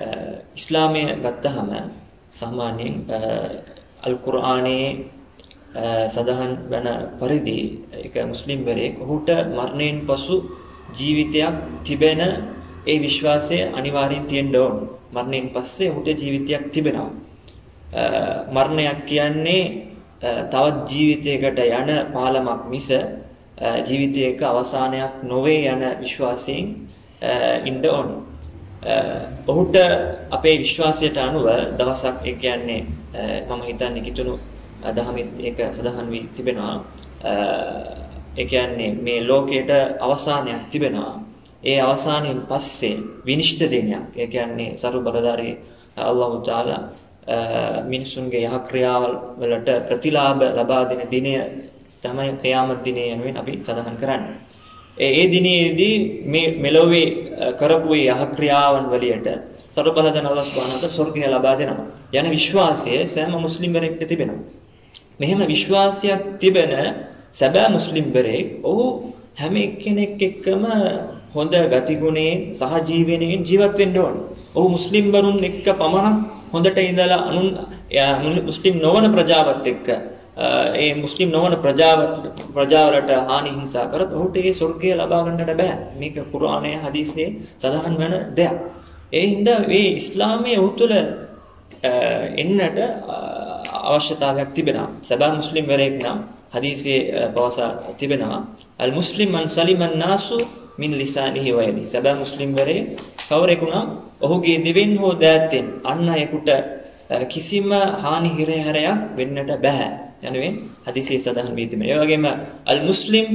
ඉස්ලාමයේ ගත්තහම සාමාන්‍යයෙන් අල් කුර්ආනයේ සඳහන් වන පරිදි එක මුස්ලිම්වරයෙක් ඔහුට මරණයෙන් පසු ජීවිතයක් තිබෙන ඒ විශ්වාසය අනිවාර්යෙන් තියෙන්න ඕන. මරණයෙන් පස්සේ ඔහුට ජීවිතයක් තිබෙනවා. මරණයක් කියන්නේ තවත් ජීවිතයකට යන පාලමක් මිස ජීවිතයක අවසානයක් නොවේ යන විශ්වාසයෙන් ඉන්න ඕන. ඔහුට අපේ විශ්වාසයට අනුව දවසක් ඒ කියන්නේ මම හිතන්නේ කිතුණු දහමෙත් ඒක සඳහන් වී තිබෙනවා. ඒ කියන්නේ මේ ලෝකයට අවසානයක් තිබෙනවා. ඒ අවසානයෙන් පස්සේ විනිශ්චය දිනයක්. ඒ කියන්නේ සරු බලධාරී අල්ලාහ් තාලා මිනිසුන්ගේ යහ ක්‍රියාවල් වලට ප්‍රතිලාභ ලබා දෙන දිනය තමයි ඛියාමත් දිනය යනුවෙන් අපි සඳහන් කරන්නේ. ඒ ඒ දිනේදී මේ මෙලොවේ කරපු යහ ක්‍රියාවන් වලියට සරු බලධාරී අල්ලාහ් සුබ්හානහු වතාලා ස්වර්ගය ලබා දෙනවා. යන විශ්වාසය සෑම මුස්ලිම්වරයෙකුට තිබෙනවා. මෙහෙම විශ්වාසයක් තිබෙන සැබෑ මුස්ලිම්වරයෙක් ඔහු හැම එක්කෙනෙක් එක්කම හොඳ ගතිගුණයෙන් සහජීවනයෙන් ජීවත් වෙන්න ඕන. ඔහු මුස්ලිම් වරුන් එක්ක පමණක් හොඳට ඉඳලා අනුන් මුස්ලිම් නොවන ප්‍රජාවත් එක්ක ඒ මුස්ලිම් නොවන ප්‍රජාවට ප්‍රජාවලට හානි හිංසා කරත් ඔහුට ඒ ස්වර්ගය ලබා ගන්නට බෑ. මේක කුර්ආනයේ හදීසයේ සඳහන් වෙන දෙයක්. ඒ හින්දා මේ ඉස්ලාමයේ ඔහු තුළ එන්නට අවශ්‍යතාවයක් තිබෙනවා. සබා මුස්ලිම් වරයෙක් නම් හදීසයේ පවසා තිබෙනවා අල් මුස්ලිම් මන් සලිමන් නාසු මින් ලිසානිහි වයදි. සබා මුස්ලිම් වරේ කවරෙකුනම් ඔහුගේ දිවෙන් හෝ දෑත්ෙන් අන් අයෙකුට කිසිම හානි හිරහැරයක් වෙන්නට බෑ. යනුවෙන් හදීසයේ සඳහන් වී තිබෙනවා. ඒ වගේම අල් මුස්ලිම්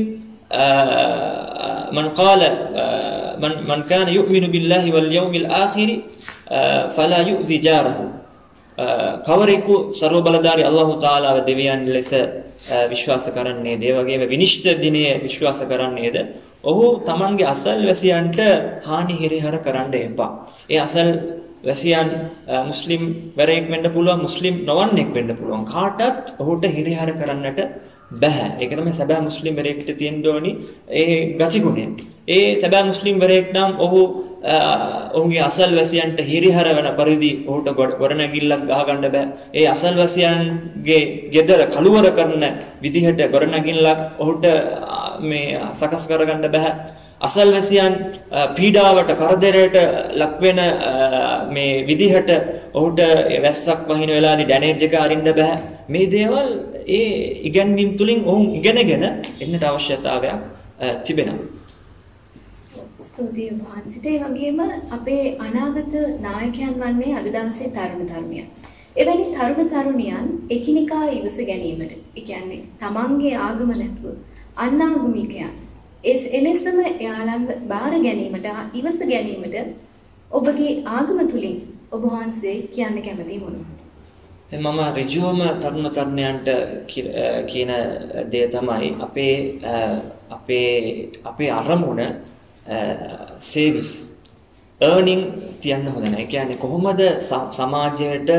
මන් قال මන් මන් කාන යුමිනු බිල්ලාහි වල් යව්මිල් ආඛිරි ෆලා යුසි ජාරහු. කවරෙකු ਸਰව බලධාරී අල්ලාහ් තාලාව දෙවියන් ලෙස විශ්වාස කරන්නේද, ඒ වගේම විනිශ්චය දිනයේ විශ්වාස කරන්නේද, ඔහු තමන්ගේ අසල් වැසියන්ට හානි හිරිහැර කරන්න එපා. ඒ අසල් වැසියන් මුස්ලිම් වරයෙක් වෙන්න පුළුවන්, මුස්ලිම් නොවන්නෙක් වෙන්න පුළුවන්. කාටත් ඔහුට හිරිහැර කරන්නට බෑ. ඒක තමයි සැබෑ මුස්ලිම් වරයෙක්ට තියෙන්න ඕනි ඒ ගතිගුණය. ඒ සැබෑ මුස්ලිම් වරයෙක් නම් ඔහු ඔහුගේ අසල් වැසියන්ට හිරිහැර වෙන පරිදි ඔහුට ගොඩනැගිල්ලක් ගහගන්න බෑ. ඒ අසල් වැසියන්ගේ ගෙදර කලවර කරන විදිහට ගොඩනැගිල්ලක් ඔහුට මේ සකස් කරගන්න බෑ. අසල් වැසියන් පීඩාවට කරදරයට ලක් වෙන මේ විදිහට ඔහුට වැස්සක් වහින වෙලාවේදී ඩැමේජ් එක අරින්න බෑ. මේ දේවල් ඒ ඉගැන්වීම් තුලින් ඔවුන් ඉගෙනගෙන එන්නට අවශ්‍යතාවයක් තිබෙනවා. ස්තුතියි වහන්සේට. ඒ වගේම අපේ අනාගත නායකයන් වන්නේ අද දවසේ තරුණ තරුණියන්. එවැනි තරුණ තරුණියන් එකිනෙකා ඉවස ගැනීමට, ඒ කියන්නේ තමන්ගේ ආගම නැතුව අන්ආගමිකයන් ඒ එලෙසම එයාලන්ව බාර ගැනීමට, ඉවස ගැනීමට ඔබගේ ආගම තුලින් ඔබ වහන්සේ කියන්න කැමති මොනවද? මම ඍජුවම තරුණ තරුණයන්ට කියන දේ තමයි අපේ අපේ අපේ අරමුණ සේවිස් earning තියන්න හොඳ නැහැ. ඒ කියන්නේ කොහොමද සමාජයට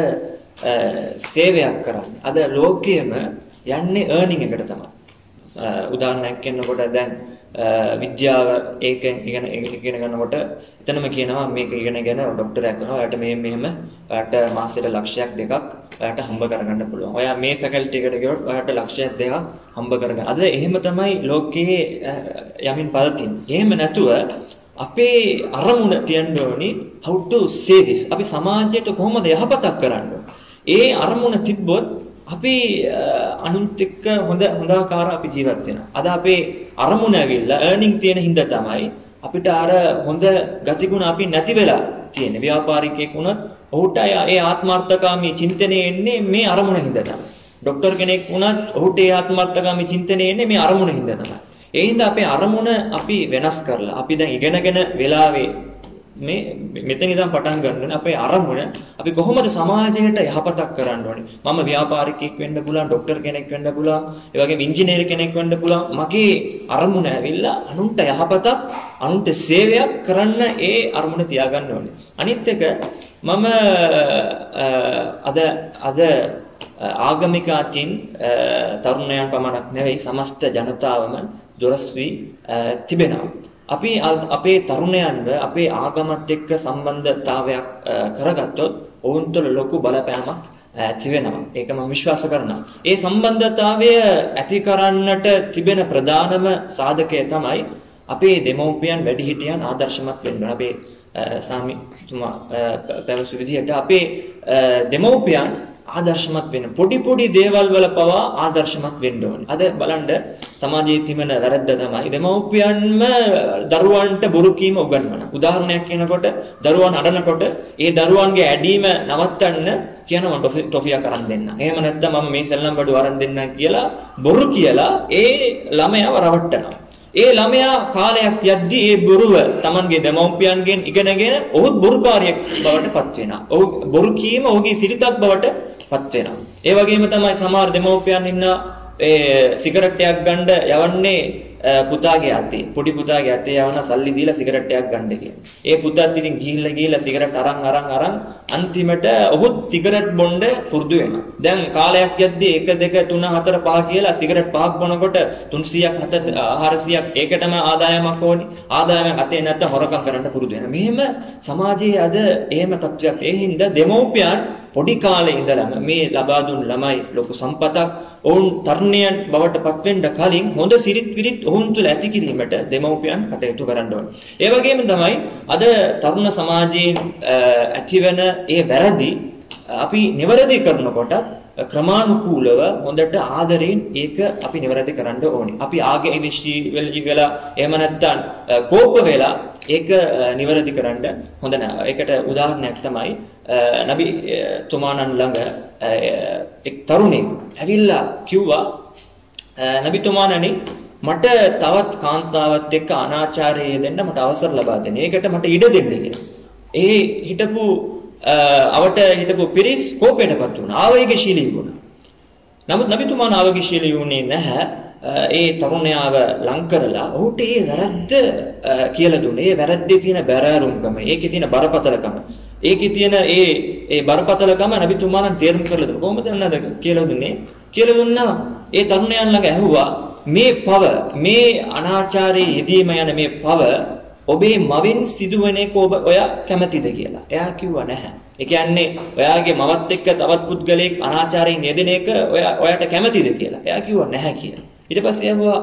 සේවයක් කරන්නේ? අද ලෝකයේම යන්නේ earning එකට තමයි. උදාහරණයක් කියනකොට දැන් විද්‍යාව ඒකෙන් ඉගෙන ඉගෙන ගන්නකොට එතනම කියනවා මේක ඉගෙනගෙන ડોක්ටරයක් වෙනවා. ඔයාලට මේ මෙහෙම ඔයාලට මාසෙට ලක්ෂයක් දෙකක් ඔයාලට හම්බ කරගන්න පුළුවන්. ඔයා මේ ෆැකල්ටි එකට ගියොත් ඔයාලට ලක්ෂයක් දෙකක් හම්බ කරගන්න. අද එහෙම තමයි ලෝකයේ යමින් පවතින්නේ. එහෙම නැතුව අපේ අරමුණ තියන්න ඕනි how to say this. අපි සමාජයට කොහොමද යහපතක් කරන්නේ? ඒ අරමුණ තිබ්බොත් අපි අනුන්ට එක්ක හොඳ හොඳාකාර අපි ජීවත් වෙනවා. අද අපේ අරමුණ ඇවිල්ලා earning තියෙන හින්දා තමයි අපිට අර හොඳ ගතිගුණ අපි නැති වෙලා තියෙන්නේ. ව්‍යාපාරිකයෙක් වුණත් ඔහුට ඒ ආත්මార్థකාමී චින්තනය එන්නේ මේ අරමුණ හින්දා තමයි. ડોක්ටර් කෙනෙක් වුණත් ඔහුට ඒ ආත්මార్థකාමී චින්තනය එන්නේ මේ අරමුණ හින්දා තමයි. ඒ හින්දා අපේ අරමුණ අපි වෙනස් කරලා අපි දැන් ඉගෙනගෙන වෙලාවේ මේ මෙතන ඉඳන් පටන් ගන්න අපේ අරමුණ අපි කොහොමද සමාජයට යහපතක් කරන්න ඕනේ. මම ව්‍යාපාරිකයෙක් වෙන්න පුළුවන්, ડોක්ටර් කෙනෙක් වෙන්න පුළුවන්, ඒ වගේම ඉංජිනේර කෙනෙක් වෙන්න පුළුවන්. මගේ අරමුණ ඇවිල්ලා අනුන්ට යහපතක්, අනුන්ට සේවයක් කරන්න ඒ අරමුණ තියාගන්න ඕනේ. අනිත් එක මම අද අද ආගමික අතින් තරුණයන් පමණක් නෙවෙයි සමස්ත ජනතාවම දොරස් වී තිබෙනවා. අපි අපේ තරුණයන්ව අපේ ආගමත් එක්ක සම්බන්ධතාවයක් කරගත්තොත් ඔවුන් තුළ ලොකු බලපෑමක් ඇති වෙනවා. ඒක මම විශ්වාස කරනවා. ඒ සම්බන්ධතාවය ඇති කරන්නට තිබෙන ප්‍රධානම සාධකය තමයි අපේ දෙමව්පියන් වැඩිහිටියන් ආදර්ශමත් වෙන්න ඕන. අපේ සාමිතුමා පැවසු විදිහට අපේ දෙමව්පියන් ආදර්ශමත් වෙන්න. පොඩි පොඩි දේවල් වල පවා ආදර්ශමත් වෙන්න ඕනේ. අද බලන්න සමාජයේ තිබෙන වැරද්ද තමයි දෙමව්පියන්ම දරුවන්ට බොරු කීම උගන්වන. උදාහරණයක් කියනකොට දරුවන් අඬනකොට ඒ දරුවන්ගේ ඇඩීම නවත්තන්න කියනවා ටොෆියක් අරන් දෙන්න. එහෙම නැත්නම් මම මේ සෙල්ලම් බඩු අරන් දෙන්න කියලා බොරු කියලා ඒ ළමයාව රවට්ටනවා. ඒ ළමයා කාලයක් යද්දී ඒ බොරුව Tamanගේ දෙමව්පියන්ගෙන් ඉගෙනගෙන ඔහුත් බොරුකාරියෙක් බවට පත් වෙනවා. ඔහු බොරු කීම ඔහුගේ සිරිතක් බවට පත් වෙනවා. ඒ වගේම තමයි සමහර දෙමව්පියන් ඉන්න ඒ සිගරට් එකක් ගන්න යවන්නේ පුතාගේ අතේ. පොඩි පුතාගේ අතේ යවන සල්ලි දීලා සිගරට් එකක් ගන්න කියලා. ඒ පුතාත් ඉතින් ගිහිල්ලා ගිහිල්ලා සිගරට් අරන් අරන් අරන් අන්තිමට ඔහුත් සිගරට් බොන්න පුරුදු වෙනවා. දැන් කාලයක් යද්දී එක දෙක තුන හතර පහ කියලා සිගරට් පහක් බොනකොට තුන්සියයක් හාරසියයක් ඒකටම ආදායමක් ඕනි. ආදායමක් අතේ නැත්තම් හොරකම් කරන්න පුරුදු වෙනවා. මෙහෙම සමාජයේ අද එහෙම තත්ත්වයක්. ඒ හින්දා දෙමව්පියන් පොඩි කාලේ ඉඳලම මේ ලබා දුන් ළමයි ලොකු සම්පතක් ඔවුන් තරුණයන් බවට පත් වෙන්න කලින් හොඳ සිරිත් විරිත් ඔවුන් තුළ ඇති කිරීමට දෙමව්පියන් කටයුතු කරන්න ඕනේ. ඒ වගේම තමයි අද තරුණ සමාජයේ ඇතිවන ඒ වැරදි අපි නිවැරදි කරනකොට ක්‍රමානුකූලව හොඳට ආදරයෙන් ඒක අපි නිවැරදි කරන්න ඕනේ. අපි ආගමිෂී වෙලා එහෙම නැත්නම් කෝප වෙලා ඒක නිවැරදි කරන්න හොඳ නෑ. ඒකට උදාහරණයක් තමයි නබි තුමාණන් ළඟ එක් තරුණෙක් ඇවිල්ලා කිව්වා නබි තුමාණනි මට තවත් කාන්තාවත් එක්ක අනාචාරය දෙන්න මට අවසර ලබා දෙන්න. ඒකට මට ඉඩ දෙන්න කියලා. ඒ හිටපු අවට හිටපු පිරිස් කෝපයටපත් වුණා. ආවේගශීලී වුණා. නමුත් නබිතුමාණන් ආවේගශීලී වුණේ නැහැ. ඒ තරුණයාව ලං කරලා ඔහුට ඒ වැරද්ද කියලා දුන්නේ. ඒ වැරද්දේ තියෙන බැරෑරුම්කම, ඒකේ තියෙන බරපතලකම, ඒකේ තියෙන ඒ ඒ බරපතලකම නබිතුමාණන් තේරුම් කරලා දුන්නා. කොහොමද නේද කියලා දුන්නේ? කියලා දුන්නා. ඒ තරුණයන් ළඟ ඇහුවා මේ පව, මේ අනාචාරයේ යෙදීම යන මේ පව ඔබේ මවින් සිදුවෙන එක ඔබ ඔයා කැමතිද කියලා. එයා කිව්වා නැහැ. ඒ කියන්නේ ඔයාගේ මවත් එක්ක තවත් පුද්ගලයෙක් අනාචාරයෙන් යෙදෙන එක ඔයා ඔයාට කැමතිද කියලා. එයා කිව්වා නැහැ කියලා. ඊට පස්සේ ඇහුවා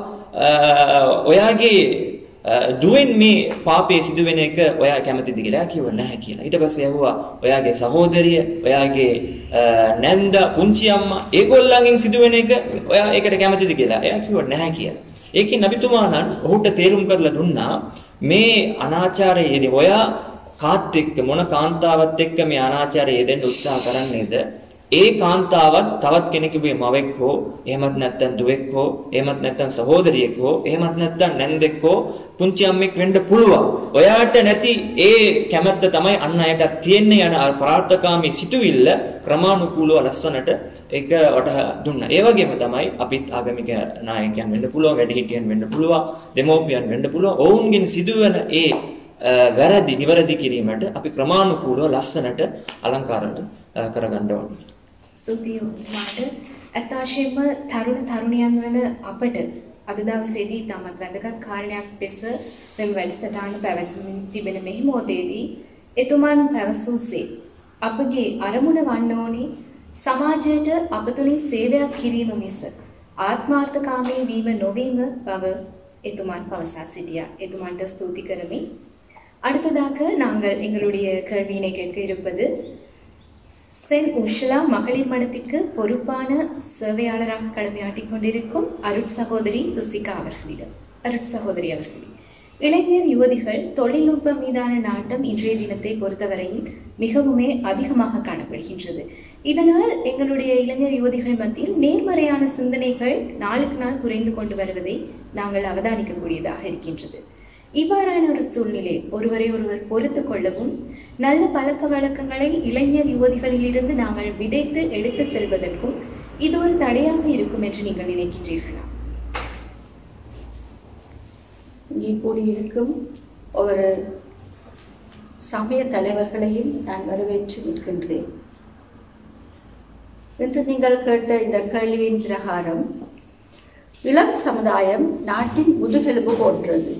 ඔයාගේ දුවෙන් මේ පාපේ සිදුවෙන එක ඔයා කැමතිද කියලා. එයා කිව්වා නැහැ කියලා. ඊට පස්සේ ඇහුවා ඔයාගේ සහෝදරිය, ඔයාගේ නැන්ද, පුංචි අම්මා ඒගොල්ලන්ගෙන් සිදුවෙන එක ඔයා ඒකට කැමතිද කියලා. එයා කිව්වා නැහැ කියලා. ඒකෙන් නබිතුමාණන් ඔහුට තේරුම් කරලා දුන්නා මේ අනාචාරයේ යෙදී ඔයා කාත් එක්ක මොන කාන්තාවත් එක්ක මේ අනාචාරයේ යෙදෙන්න උත්සාහ කරන්නේද? ඒ කාන්තාවත් තවත් කෙනෙකුගේ මවෙක් හෝ එහෙමත් නැත්නම් දුවෙක් හෝ එහෙමත් නැත්නම් සහෝදරියෙක් හෝ එහෙමත් නැත්නම් නැන්දෙක් හෝ පුංචි අම්මෙක් වෙන්න පුළුවන්. ඔයාට නැති ඒ කැමැත්ත තමයි අන් අයට තියෙන්නේ යන ප්‍රාර්ථකාමී සිතුවිල්ල ක්‍රමානුකූලව ලස්සනට ඒක වටහා දුන්නා. ඒ වගේම තමයි අපිත් ආගමික නායකයන් වෙන්න පුළුවන්, වැඩිහිටියන් වෙන්න පුළුවන්, දෙමව්පියන් වෙන්න පුළුවන්. ඔවුන්ගෙන් සිදුවන ඒ වැරදි නිවැරදි කිරීමට අපි ක්‍රමානුකූලව ලස්සනට අලංකාරන කරගන්න ඕනේ. ස්තුතියි ඔබට. අත්‍යවශ්‍යම තරුණ තරුණියන් වන අපට අද දවසේදී තමත් වැදගත් කාරණයක් ලෙස මෙම වැඩසටහන පැවැත්වෙමින් තිබෙන මෙහි මොහොතේදී එතුමන් පැවසූසේ අපගේ අරමුණ වන්න ඕනේ සමාජයට අප තුළින් සේවයක් කිරීම මිස ආත්මාර්ථකාමී වීම නොවීම බව එතුමන් පවසා සිටියා. එතුමන්ට ස්තුති කරමි. அடுத்ததாக நாங்கள் எங்களுடைய கேள்வியினை கேட்க இருப்பது சென் உஷலா மகளிர் மடத்திற்கு பொறுப்பான சேவையாளராக கடமையாற்றிக் கொண்டிருக்கும் அருட் சகோதரி துசிகா அவர்களிடம். அருட் சகோதரி அவர்களே, இளைஞர் யுவதிகள் தொழில்நுட்பம் மீதான நாட்டம் இன்றைய தினத்தை பொறுத்தவரையில் மிகவுமே அதிகமாக காணப்படுகின்றது. இதனால் எங்களுடைய இளைஞர் யுவதிகள் மத்தியில் நேர்மறையான சிந்தனைகள் நாளுக்கு நாள் குறைந்து கொண்டு வருவதை நாங்கள் அவதானிக்கக்கூடியதாக இருக்கின்றது. இவ்வாறான ஒரு சூழ்நிலை ஒருவரை ஒருவர் பொறுத்து கொள்ளவும் நல்ல பழக்க வழக்கங்களை இளைஞர் யுவதிகளிலிருந்து நாங்கள் விதைத்து எடுத்து செல்வதற்கும் இது ஒரு தடையாக இருக்கும் என்று நீங்கள் நினைக்கின்றீர்களா? இங்கே கூடியிருக்கும் ஒரு சமய தலைவர்களையும் நான் வரவேற்று நிற்கின்றேன். இன்று நீங்கள் கேட்ட இந்த கேள்வியின் பிரகாரம் இளம் சமுதாயம் நாட்டின் முதுகெலும்பு போன்றது.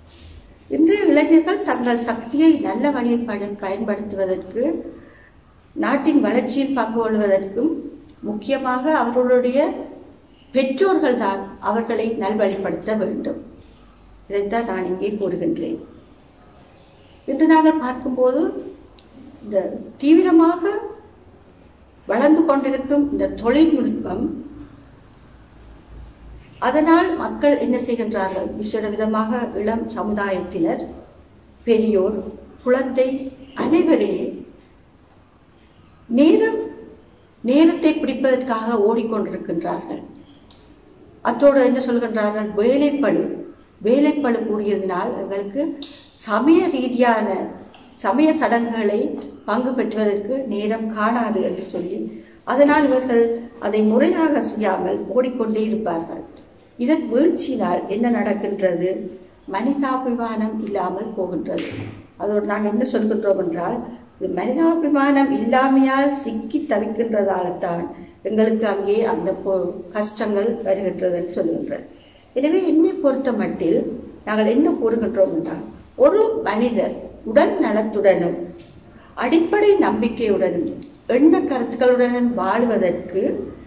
இன்றைய இளைஞர்கள் தங்கள் சக்தியை நல்ல வழியில் பயன்படுத்துவதற்கு நாட்டின் வளர்ச்சியில் பங்கு கொள்வதற்கும் முக்கியமாக அவர்களுடைய பெற்றோர்கள் தான் அவர்களை நல்வழிப்படுத்த வேண்டும். இதைத்தான் நான் இங்கே கூறுகின்றேன். இன்று நாங்கள் பார்க்கும்போது இந்த தீவிரமாக வளர்ந்து கொண்டிருக்கும் இந்த தொழில்நுட்பம், அதனால் மக்கள் என்ன செய்கின்றார்கள்? விசேட விதமாக இளம் சமுதாயத்தினர், பெரியோர், குழந்தை அனைவருமே நேரம் நேரத்தை பிடிப்பதற்காக ஓடிக்கொண்டிருக்கின்றார்கள். அத்தோடு என்ன சொல்கின்றார்கள்? வேலைப்பளு வேலைப்பளு கூடியதினால் எங்களுக்கு சமய ரீதியான சமய சடங்குகளை பங்கு பெற்றுவதற்கு நேரம் காணாது என்று சொல்லி, அதனால் இவர்கள் அதை முறையாக செய்யாமல் ஓடிக்கொண்டே இருப்பார்கள். இதன் வீழ்ச்சியினால் என்ன நடக்கின்றது? மனிதாபிமானம் இல்லாமல் போகின்றது. அதோடு நாங்கள் என்ன சொல்கின்றோம் என்றால், மனிதாபிமானம் இல்லாமையால் சிக்கி தவிக்கின்றதால்தான் எங்களுக்கு அங்கே அந்த கஷ்டங்கள் வருகின்றது என்று சொல்கின்றனர். எனவே என்னை பொறுத்த மட்டில் நாங்கள் என்ன கூறுகின்றோம் என்றால், ஒரு மனிதர் உடல் நலத்துடனும் அடிப்படை நம்பிக்கையுடனும் எண்ண கருத்துக்களுடனும் வாழ்வதற்கு,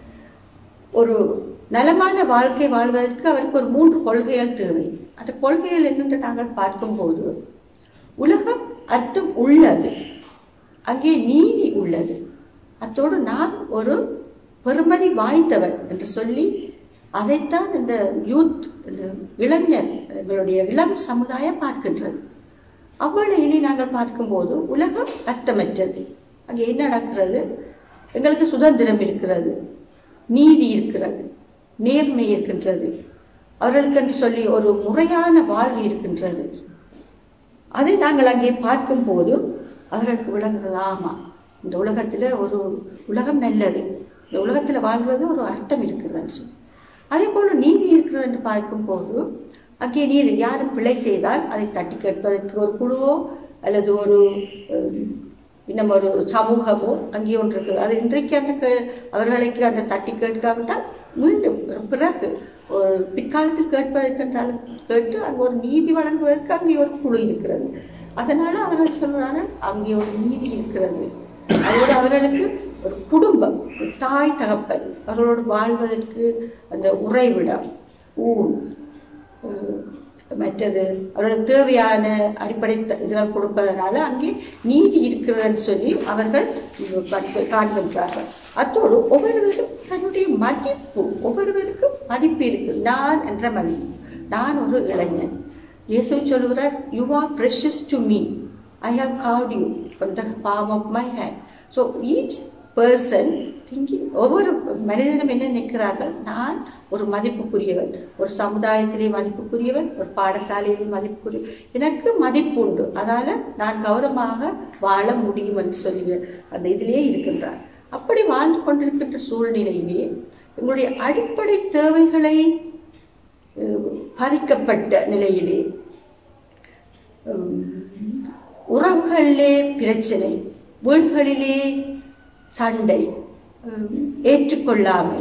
ஒரு நலமான வாழ்க்கை வாழ்வதற்கு அவருக்கு ஒரு மூன்று கொள்கைகள் தேவை. அந்த கொள்கைகள் என்னென்று நாங்கள் பார்க்கும்போது, உலகம் அர்த்தம் உள்ளது, அங்கே நீதி உள்ளது, அத்தோடு நான் ஒரு பெருமதி வாய்ந்தவர் என்று சொல்லி அதைத்தான் இந்த யூத், இந்த இளைஞர், எங்களுடைய இளம் சமுதாயம் பார்க்கின்றது. அவ்வளையிலே நாங்கள் பார்க்கும்போது உலகம் அர்த்தமற்றது. அங்கே என்ன நடக்கிறது? எங்களுக்கு சுதந்திரம் இருக்கிறது, நீதி இருக்கிறது, நேர்மை இருக்கின்றது, அவர்களுக்கு என்று சொல்லி ஒரு முறையான வாழ்வு இருக்கின்றது. அதை நாங்கள் அங்கே பார்க்கும் போது அவர்களுக்கு விளங்குறது, ஆமா இந்த உலகத்துல ஒரு உலகம் நல்லது, இந்த உலகத்துல வாழ்வது ஒரு அர்த்தம் இருக்கிறதுன்னு சொல்லி. அதே போல நீதி இருக்கிறது என்று பார்க்கும் போது அங்கே நீர் யாரும் பிழை செய்தால் அதை தட்டி கேட்பதற்கு ஒரு குழுவோ அல்லது ஒரு இன்னும் ஒரு சமூகமோ அங்கே ஒன்று இருக்குது. அது இன்றைக்கு அந்த அவர்களுக்கு அந்த தட்டி கேட்காவிட்டால் மீண்டும் பிறகு ஒரு பிற்காலத்தில் கேட்பதற்கென்றால் கேட்டு அங்கு ஒரு நீதி வழங்குவதற்கு அங்கே ஒரு குழு இருக்கிறது. அதனால அவர்கள் சொல்றார்கள் அங்கே ஒரு நீதி இருக்கிறது. அதோடு அவர்களுக்கு ஒரு குடும்பம், தாய் தகப்பன், அவர்களோடு வாழ்வதற்கு அந்த உறைவிடம், ஊன், மற்றது அவர்களுக்கு தேவையான அடிப்படை இதெல்லாம் கொடுப்பதனால அங்கே நீதி இருக்கிறதுன்னு சொல்லி அவர்கள் காண்கின்றார்கள். அத்தோடு ஒவ்வொருவரும் தன்னுடைய மதிப்பு, ஒவ்வொருவருக்கும் மதிப்பு இருக்கு. நான் என்ற மதிப்பு, நான் ஒரு இளைஞன். இயேசு சொல்லுகிறார், you are precious to me, I have called you from the palm of my hand. So each person thinking, ஒவ்வொரு மனிதனும் என்ன நினைக்கிறார்கள்? நான் ஒரு மதிப்புக்குரியவன், ஒரு சமுதாயத்திலே மதிப்புக்குரியவன், ஒரு பாடசாலையிலே மதிப்புக்குரிய, எனக்கு மதிப்பு உண்டு, அதால நான் கௌரவமாக வாழ முடியும் என்று சொல்லி அந்த இதிலே இருக்கின்றார். அப்படி வாழ்ந்து கொண்டிருக்கின்ற சூழ்நிலையிலே எங்களுடைய அடிப்படை தேவைகளை பறிக்கப்பட்ட நிலையிலே, உறவுகளிலே பிரச்சனை, வீடுகளிலே சண்டை, ஏற்றுக்கொள்ளாமை,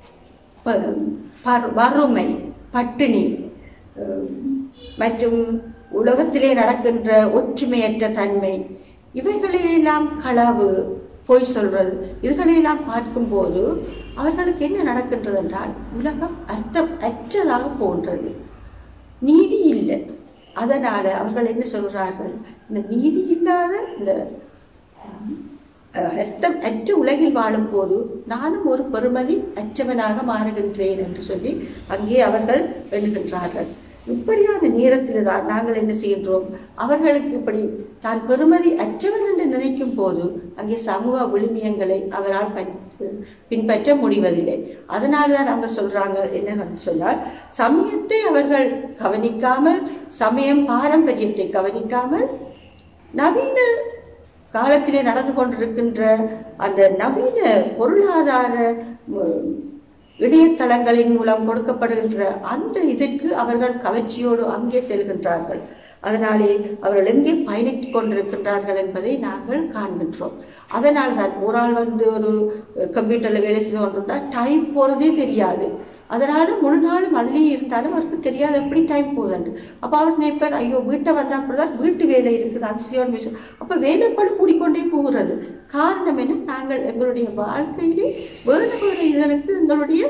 வறுமை, பட்டினி மற்றும் உலகத்திலே நடக்கின்ற ஒற்றுமையற்ற தன்மை, இவைகளையெல்லாம் களவு, பொய் சொல்றது, இதுகளையெல்லாம் பார்க்கும்போது அவர்களுக்கு என்ன நடக்கின்றது என்றால் உலகம் அர்த்தம் அற்றதாக போன்றது, நீதி இல்லை. அதனால அவர்கள் என்ன சொல்கிறார்கள்? இந்த நீதி இல்லாத இந்த அர்த்தம் அற்ற உலகில் வாழும் போது நானும் ஒரு பெருமதி அற்றவனாக மாறுகின்றேன் என்று சொல்லி அங்கே அவர்கள் எண்ணுகின்றார்கள். இப்படியான நேரத்தில் தான் நாங்கள் என்ன செய்கின்றோம்? அவர்களுக்கு இப்படி தான் பெருமதி அற்றவன் என்று நினைக்கும் போது அங்கே சமூக விழுமியங்களை அவரால் பின்பற்ற முடிவதில்லை. அதனால்தான் அவங்க சொல்றாங்க என்ன சொன்னால், சமயத்தை அவர்கள் கவனிக்காமல், சமயம் பாரம்பரியத்தை கவனிக்காமல், நவீன காலத்திலே நடந்து கொண்டிருக்கின்ற அந்த நவீன பொருளாதார இணையதளங்களின் மூலம் கொடுக்கப்படுகின்ற அந்த இதற்கு அவர்கள் கவர்ச்சியோடு அங்கே செல்கின்றார்கள். அதனாலே அவர்கள் எங்கே பயணித்துக் கொண்டிருக்கின்றார்கள் என்பதை நாங்கள் காண்கின்றோம். அதனால் தான் ஒரு ஆள் வந்து ஒரு கம்ப்யூட்டர்ல வேலை செய்து கொண்டிருந்தால் டைம் போறதே தெரியாது. அதனால முழு நாளும் அதுலேயே இருந்தாலும் அவருக்கு தெரியாது எப்படி டைம் போகுதுன்னு. அப்போ அவர் நினைப்பார், ஐயோ வீட்டை வந்தா அப்படிதான் வீட்டு வேலை இருக்குது, அதிசயம் விஷயம். அப்போ வேலைப்பாடு கூடிக்கொண்டே போகிறது. காரணம் என்ன? நாங்கள் எங்களுடைய வாழ்க்கையிலே வேறு வேறு இதற்கு எங்களுடைய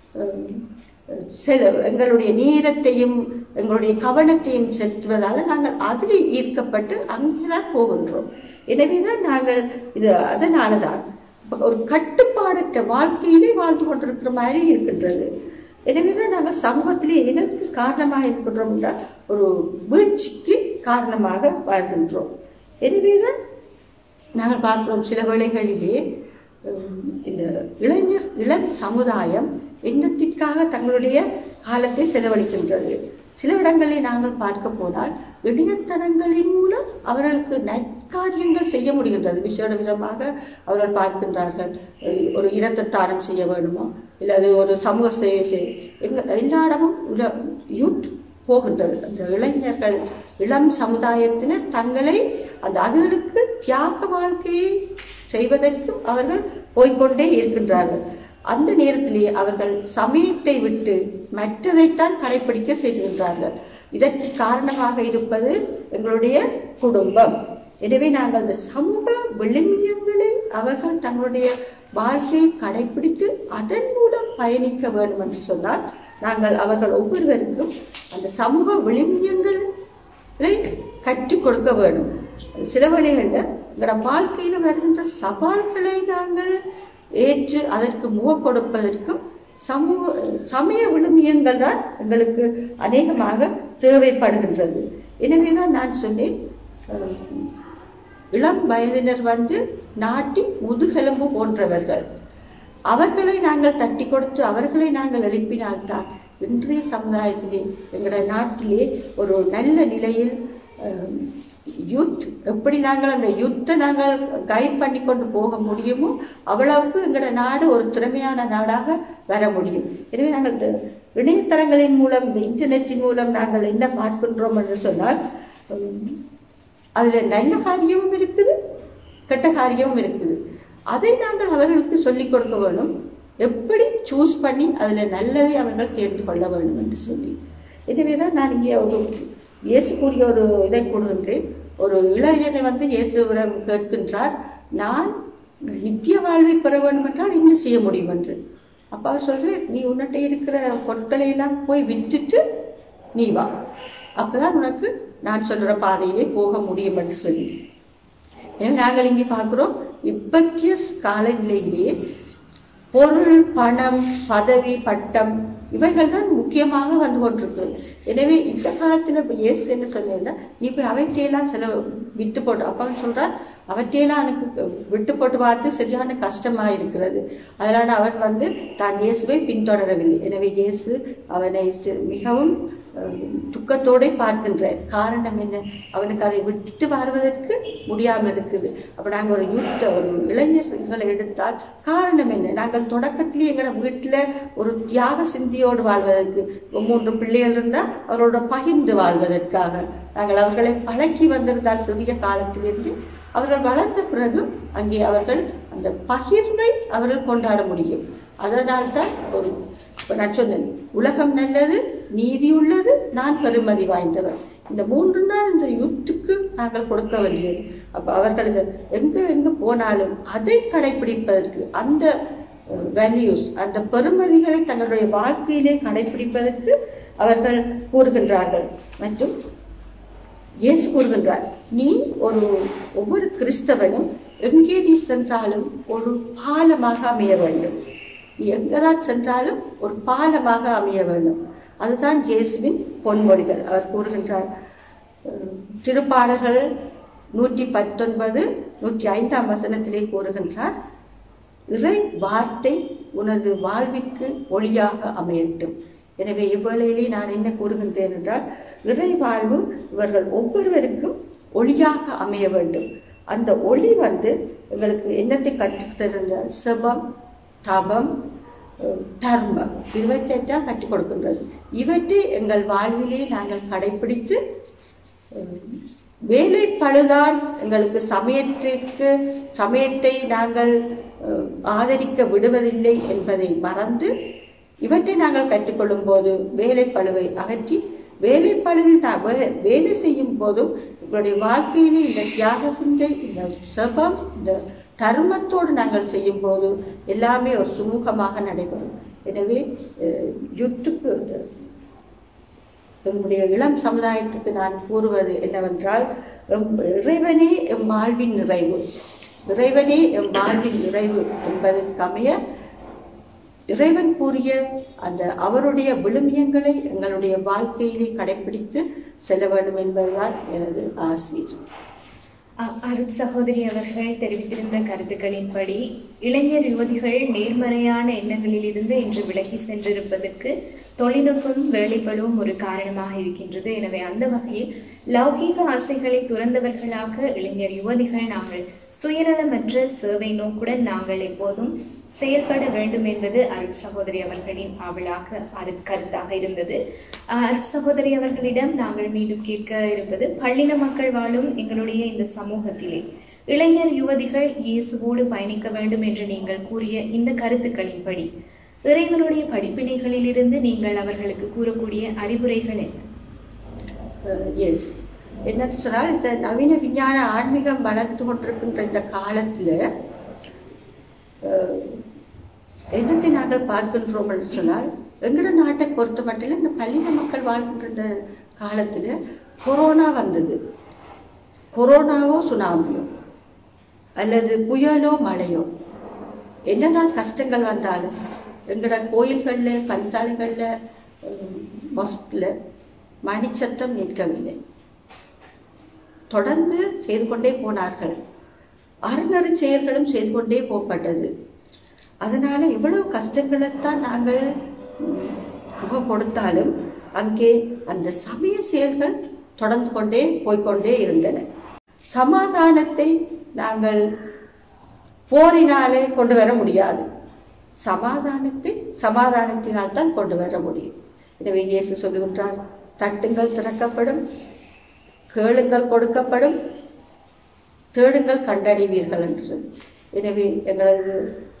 செல எங்களுடைய நேரத்தையும் எங்களுடைய கவனத்தையும் செலுத்துவதால் நாங்கள் அதிலே ஈர்க்கப்பட்டு அங்கேதான் போகின்றோம். எனவேதான் நாங்கள் இது அதனாலதான் ஒரு கட்டுப்பாடற்ற வாழ்க்கையிலே வாழ்ந்து கொண்டிருக்கிற மாதிரி இருக்கின்றது. எனவேதான் நாங்கள் சமூகத்திலே எதற்கு காரணமாக இருக்கின்றோம் என்றால் ஒரு வீழ்ச்சிக்கு காரணமாக வாழ்கின்றோம். எனவேதான் நாங்கள் பார்க்கிறோம் சில வேளைகளிலே இந்த இளைஞர் இளம் சமுதாயம் எண்ணத்திற்காக தங்களுடைய காலத்தை செலவழிக்கின்றது. சில இடங்களில் நாங்கள் பார்க்க போனால் இணையதளங்களின் மூலம் அவர்களுக்கு நற்காரியங்கள் செய்ய முடிகின்றது. விசேட விதமாக அவர்கள் பார்க்கின்றார்கள், ஒரு இரத்த தானம் செய்ய வேணுமோ இல்லது ஒரு சமூக சேவை செய்ய எங்க எல்லா இடமும் யூத் போகின்றது. அந்த இளைஞர்கள் இளம் சமுதாயத்தினர் தங்களை அந்த அதுகளுக்கு தியாக வாழ்க்கையை செய்வதற்கும் அவர்கள் போய்கொண்டே இருக்கின்றார்கள். அந்த நேரத்திலே அவர்கள் சமயத்தை விட்டு மற்றதைத்தான் கடைபிடிக்க செய்கின்றார்கள். இதற்கு காரணமாக இருப்பது எங்களுடைய குடும்பம். எனவே நாங்கள் அந்த சமூக விழுமியங்களை அவர்கள் தங்களுடைய வாழ்க்கையை கடைபிடித்து அதன் மூலம் பயணிக்க வேண்டும் என்று சொன்னால் நாங்கள் அவர்கள் ஒவ்வொருவருக்கும் அந்த சமூக விழுமியங்களை கற்றுக் கொடுக்க வேண்டும். சில வழிகளில் எங்களோட வாழ்க்கையில வருகின்ற சவால்களை நாங்கள் ஏற்று அதற்கு முகம் கொடுப்பதற்கும் சமூக சமய விழுமியங்கள் தான் எங்களுக்கு அநேகமாக தேவைப்படுகின்றது. எனவேதான் நான் சொன்னேன், இளம் வயதினர் வந்து நாட்டின் முதுகெலும்பு போன்றவர்கள். அவர்களை நாங்கள் தட்டி கொடுத்து அவர்களை நாங்கள் எழுப்பினால்தான் இன்றைய சமுதாயத்திலே எங்களுடைய நாட்டிலே ஒரு நல்ல நிலையில் யூத் எப்படி நாங்கள் அந்த யூத்தை நாங்கள் கைட் பண்ணி கொண்டு போக முடியுமோ அவ்வளவுக்கு எங்களோட நாடு ஒரு திறமையான நாடாக வர முடியும். எனவே நாங்கள் இணையதளங்களின் மூலம் இந்த இன்டர்நெட்டின் மூலம் நாங்கள் என்ன பார்க்கின்றோம் என்று சொன்னால் அதுல நல்ல காரியமும் இருக்குது, கெட்ட காரியமும் இருக்குது. அதை நாங்கள் அவர்களுக்கு சொல்லிக் கொடுக்க வேண்டும், எப்படி சூஸ் பண்ணி அதுல நல்லதை அவர்கள் தேர்ந்து கொள்ள வேண்டும் என்று சொல்லி. எனவேதான் நான் இங்கே ஒரு இயேசு கூறிய ஒரு இதை கூறுகின்றேன். ஒரு இளைஞனை வந்து இயேசுவிடம் கேட்கின்றார், நான் நித்திய வாழ்வை பெற வேண்டும் என்றால் என்ன செய்ய முடியும் என்று. அப்ப அவர் சொல்றேன், நீ உன்னிட்ட இருக்கிற பொருட்களை எல்லாம் போய் விட்டுட்டு நீ வா, அப்பதான் உனக்கு நான் சொல்ற பாதையிலே போக முடியும் என்று சொல்லி. எனவே நாங்கள் இங்கே பார்க்கிறோம், இப்பத்திய காலநிலையிலேயே பொருள், பணம், பதவி, பட்டம் இவைகள் தான் முக்கியமாக வந்து கொண்டிருக்கு. எனவே இந்த காலத்துல இயேசு என்ன சொல்லியிருந்தா, நீ போய் அவற்றையெல்லாம் சில விட்டு போட்டு, அப்பான்னு சொல்றார், அவற்றையெல்லாம் எனக்கு விட்டு போட்டு பார்த்து சரியான கஷ்டமா இருக்கிறது. அதனால அவர் வந்து தான் இயேசுவை பின்தொடரவில்லை. எனவே இயேசு அவனை மிகவும் துக்கத்தோட பார்க்கின்றார். காரணம் என்ன? அவனுக்கு அதை விட்டுட்டு வருவதற்கு முடியாமல் இருக்குது. அப்ப நாங்க ஒரு யூத்த ஒரு இளைஞர்களை எடுத்தால் காரணம் என்ன? நாங்கள் தொடக்கத்திலேயே எங்களோட வீட்டுல ஒரு தியாக சிந்தியோடு வாழ்வதற்கு, மூன்று பிள்ளைகள் இருந்தா அவரோட பகிர்ந்து வாழ்வதற்காக நாங்கள் அவர்களை பழக்கி வந்திருந்தால் சிறிய காலத்திலிருந்து அவர்கள் வளர்ந்த பிறகு அங்கே அவர்கள் அந்த பகிர்வை அவர்கள் கொண்டாட முடியும். அதனால்தான் ஒரு நான் சொன்னேன், உலகம் நல்லது, நீதி உள்ளது, நான் பெருமதி வாய்ந்தவர். இந்த மூன்று நாள் இந்த யூத்துக்கு நாங்கள் கொடுக்க வேண்டியது. அப்ப அவர்கள் எங்க எங்க போனாலும் அதை கடைபிடிப்பதற்கு, அந்த வேல்யூஸ், அந்த பெருமதிகளை தங்களுடைய வாழ்க்கையிலே கடைபிடிப்பதற்கு அவர்கள் கூறுகின்றார்கள். மற்றும் இயேசு கூறுகின்றார், நீ ஒரு ஒவ்வொரு கிறிஸ்தவனும் எங்கே நீ சென்றாலும் ஒரு பாலமாக அமைய வேண்டும். நீ எங்கதான் சென்றாலும் ஒரு பாலமாக அமைய வேண்டும். அதுதான் இயேசுவின் பொன்மொழிகள். அவர் கூறுகின்றார், திருப்பாடல்கள் நூற்றி பத்தொன்பது நூற்றி ஐந்தாம் வசனத்திலே கூறுகின்றார், இறை வார்த்தை உனது வாழ்விற்கு ஒளியாக அமையட்டும். எனவே இவ்வேளையிலே நான் என்ன கூறுகின்றேன் என்றால், இறை வாழ்வு இவர்கள் ஒவ்வொருவருக்கும் ஒளியாக அமைய வேண்டும். அந்த ஒளி வந்து எங்களுக்கு என்னத்தை கற்றுத் தருகின்ற செபம், தபம், தர்மம், இவற்றைத்தான் கற்றுக் கொடுக்கின்றது. இவற்றை எங்கள் வாழ்விலே நாங்கள் கடைபிடித்து, வேலை பழுதான் எங்களுக்கு சமயத்திற்கு சமயத்தை நாங்கள் ஆதரிக்க விடுவதில்லை என்பதை மறந்து, இவற்றை நாங்கள் கற்றுக்கொள்ளும் போது வேலைப்பளுவை அகற்றி வேலைப்பளுவில் நான் வேலை செய்யும் போதும் எங்களுடைய வாழ்க்கையிலே இந்த தியாக சிந்தை, இந்த செபம், இந்த தர்மத்தோடு நாங்கள் செய்யும் போது எல்லாமே ஒரு சுமூகமாக நடைபெறும். எனவே யுத்துக்கு நம்முடைய இளம் சமுதாயத்துக்கு நான் கூறுவது என்னவென்றால், இறைவனே எம் வாழ்வின் நிறைவு, இறைவனே எம் வாழ்வின் நிறைவு என்பதற்கமைய இறைவன் கூறிய அந்த அவருடைய விழுமியங்களை எங்களுடைய வாழ்க்கையிலே கடைபிடித்து செல்ல வேண்டும் என்பதுதான் எனது ஆசை. அருட் சகோதரி அவர்கள் தெரிவித்திருந்த கருத்துக்களின்படி இளைஞர் யுவதிகள் நேர்மறையான எண்ணங்களில் இருந்து இன்று விலகி சென்றிருப்பதற்கு தொழில்நுட்பம் வேலைப்படும் ஒரு காரணமாக இருக்கின்றது. எனவே அந்த வகையில் லௌகீக ஆசைகளை துறந்தவர்களாக இளைஞர் யுவதிகள் நாங்கள் சுயநலமற்ற சேவை நோக்குடன் நாங்கள் எப்போதும் செயல்பட வேண்டும் என்பது அருட் சகோதரி அவர்களின் ஆவலாக அருட் கருத்தாக இருந்தது. அருட் சகோதரி அவர்களிடம் நாங்கள் மீண்டும் கேட்க இருப்பது, பள்ளின மக்கள் வாழும் எங்களுடைய இந்த சமூகத்திலே இளைஞர் யுவதிகள் இயேசுவோடு பயணிக்க வேண்டும் என்று நீங்கள் கூறிய இந்த கருத்துக்களின்படி இறைவனுடைய படிப்பினைகளில் இருந்து நீங்கள் அவர்களுக்கு கூறக்கூடிய அறிவுரைகள் என்ன? எஸ் என்னன்னு சொன்னால், இந்த நவீன விஞ்ஞான ஆன்மீகம் வளர்த்து கொண்டிருக்கின்ற இந்த காலத்துல என்னத்தை நாங்கள் பார்க்கின்றோம் என்று சொன்னால், எங்களோட நாட்டை பொறுத்த மட்டும் இந்த பள்ளின மக்கள் வாழ்கின்ற இந்த காலத்துல கொரோனா வந்தது. கொரோனாவோ சுனாமியோ அல்லது புயலோ மழையோ என்னதான் கஷ்டங்கள் வந்தாலும் எங்களோட கோயில்கள்ல, பன்சாலைகள்ல, மாஸ்க்ல மணிச்சத்தம் நிற்கவில்லை. தொடர்ந்து செய்து கொண்டே போனார்கள். அறநெறி செயல்களும் செய்து கொண்டே போகப்பட்டது. அதனால இவ்வளவு கஷ்டங்களைத்தான் நாங்கள் முகம் கொடுத்தாலும் அங்கே அந்த சமய செயல்கள் தொடர்ந்து கொண்டே போய்கொண்டே இருந்தன. சமாதானத்தை நாங்கள் போரினாலே கொண்டு வர முடியாது. சமாதானத்தை சமாதானத்தினால் தான் கொண்டு வர முடியும். எனவே இயேசு சொல்லுகின்றார், தட்டுங்கள் திறக்கப்படும், கேளுங்கள் கொடுக்கப்படும், தேடுங்கள் கண்டடைவீர்கள் என்று சொல்லி. எனவே எங்களது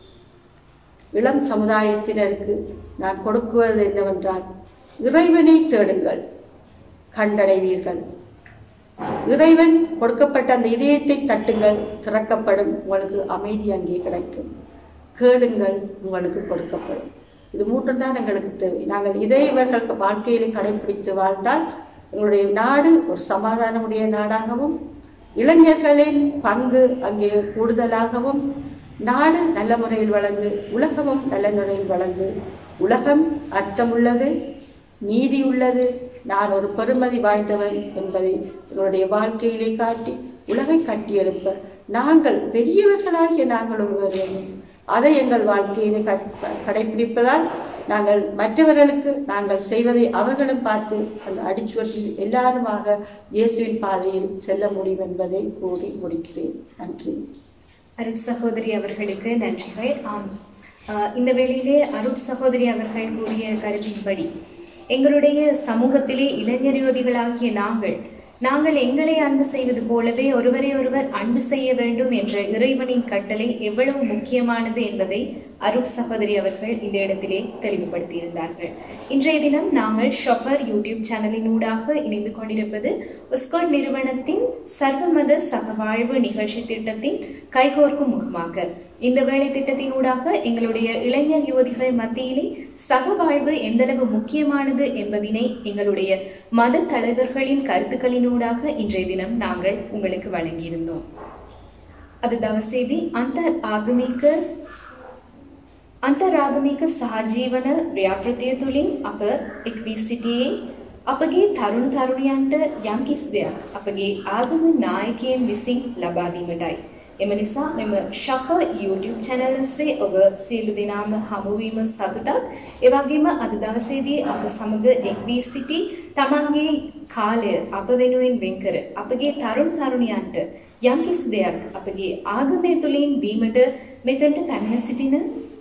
இளம் சமுதாயத்தினருக்கு நான் கொடுக்குவது என்னவென்றால், இறைவனை தேடுங்கள், கண்டடைவீர்கள். இறைவன் கொடுக்கப்பட்ட அந்த இதயத்தை தட்டுங்கள், திறக்கப்படும், உங்களுக்கு அமைதி அங்கே கிடைக்கும். கேளுங்கள், உங்களுக்கு கொடுக்கப்படும். இது மூன்று தான் எங்களுக்கு தேவை. நாங்கள் இதை இவர்களுக்கு வாழ்க்கையிலே கடைபிடித்து வாழ்ந்தால் எங்களுடைய நாடு ஒரு சமாதானமுடைய நாடாகவும், இளைஞர்களின் பங்கு அங்கே கூடுதலாகவும், நாடு நல்ல முறையில் வளர்ந்து உலகமும் நல்ல முறையில் வளர்ந்து, உலகம் அர்த்தமுள்ளது, நீதி உள்ளது, நான் ஒரு பெருமதி வாய்ந்தவன் என்பதை எங்களுடைய வாழ்க்கையிலே காட்டி உலகை கட்டியெழுப்ப நாங்கள் பெரியவர்களாகிய நாங்கள் ஒருவர் வேண்டும். அதை எங்கள் வாழ்க்கையிலே கடைபிடிப்பதால் நாங்கள் மற்றவர்களுக்கு நாங்கள் செய்வதை அவர்களும் பார்த்து அந்த அடிச்சுவற்றில் எல்லாருமாக இயேசுவின் பாதையில் செல்ல முடியும் என்பதை கூறி முடிக்கிறேன். நன்றி. அருட் சகோதரி அவர்களுக்கு நன்றிகள். ஆம், இந்த வேளையிலே அருட் சகோதரி அவர்கள் கூறிய கருத்தின்படி எங்களுடைய சமூகத்திலே இளைஞர் யுவதிகளாகிய நாங்கள் நாங்கள் எங்களை அன்பு செய்வது போலவே ஒருவரை ஒருவர் அன்பு செய்ய வேண்டும் என்ற இறைவனின் கட்டளை எவ்வளவு முக்கியமானது என்பதை அருட் சகோதரி அவர்கள் இந்த இடத்திலே தெளிவுபடுத்தியிருந்தார்கள். இன்றைய தினம் நாங்கள் ஷொப்பர் யூடியூப் சேனலின் ஊடாக இணைந்து கொண்டிருப்பது ஒஸ்காட் நிறுவனத்தின் சர்வமத சகவாழ்வு நிகழ்ச்சி திட்டத்தின் கைகோர்க்கும் முகமாக. இந்த வேலை திட்டத்தின் ஊடாக எங்களுடைய இளைஞர் யுவதிகள் மத்தியிலே சகவாழ்வு எந்தளவு முக்கியமானது என்பதினை எங்களுடைய மத தலைவர்களின் கருத்துக்களினூடாக இன்றைய தினம் நாங்கள் உங்களுக்கு வழங்கியிருந்தோம். அது தவசேதி அந்தர் ஆகமிක අන්තර්ආගමික සහජීවන ව්‍යාපෘතිය තුළින් අප එක් වී සිටියේ අපගේ තරුණ තරුණියන්ට යම් කිසි දෙයක් අපගේ ආගම නායකයන් විසින් ලබා දීමටයි. එම නිසා මෙම ශපර් YouTube channel එකේ ඔබ සියලු දෙනාම හමු වීම සතුටක්. ඒ වගේම අද දවසේදී අප සමග එක් වී සිටි තමන්ගේ කාලය අප වෙනුවෙන් වෙන් කර අපගේ තරුණ තරුණියන්ට යම් කිසි දෙයක් අපගේ ආගමය තුළින් දීමට මෙතෙන්ට පැමිණ සිටින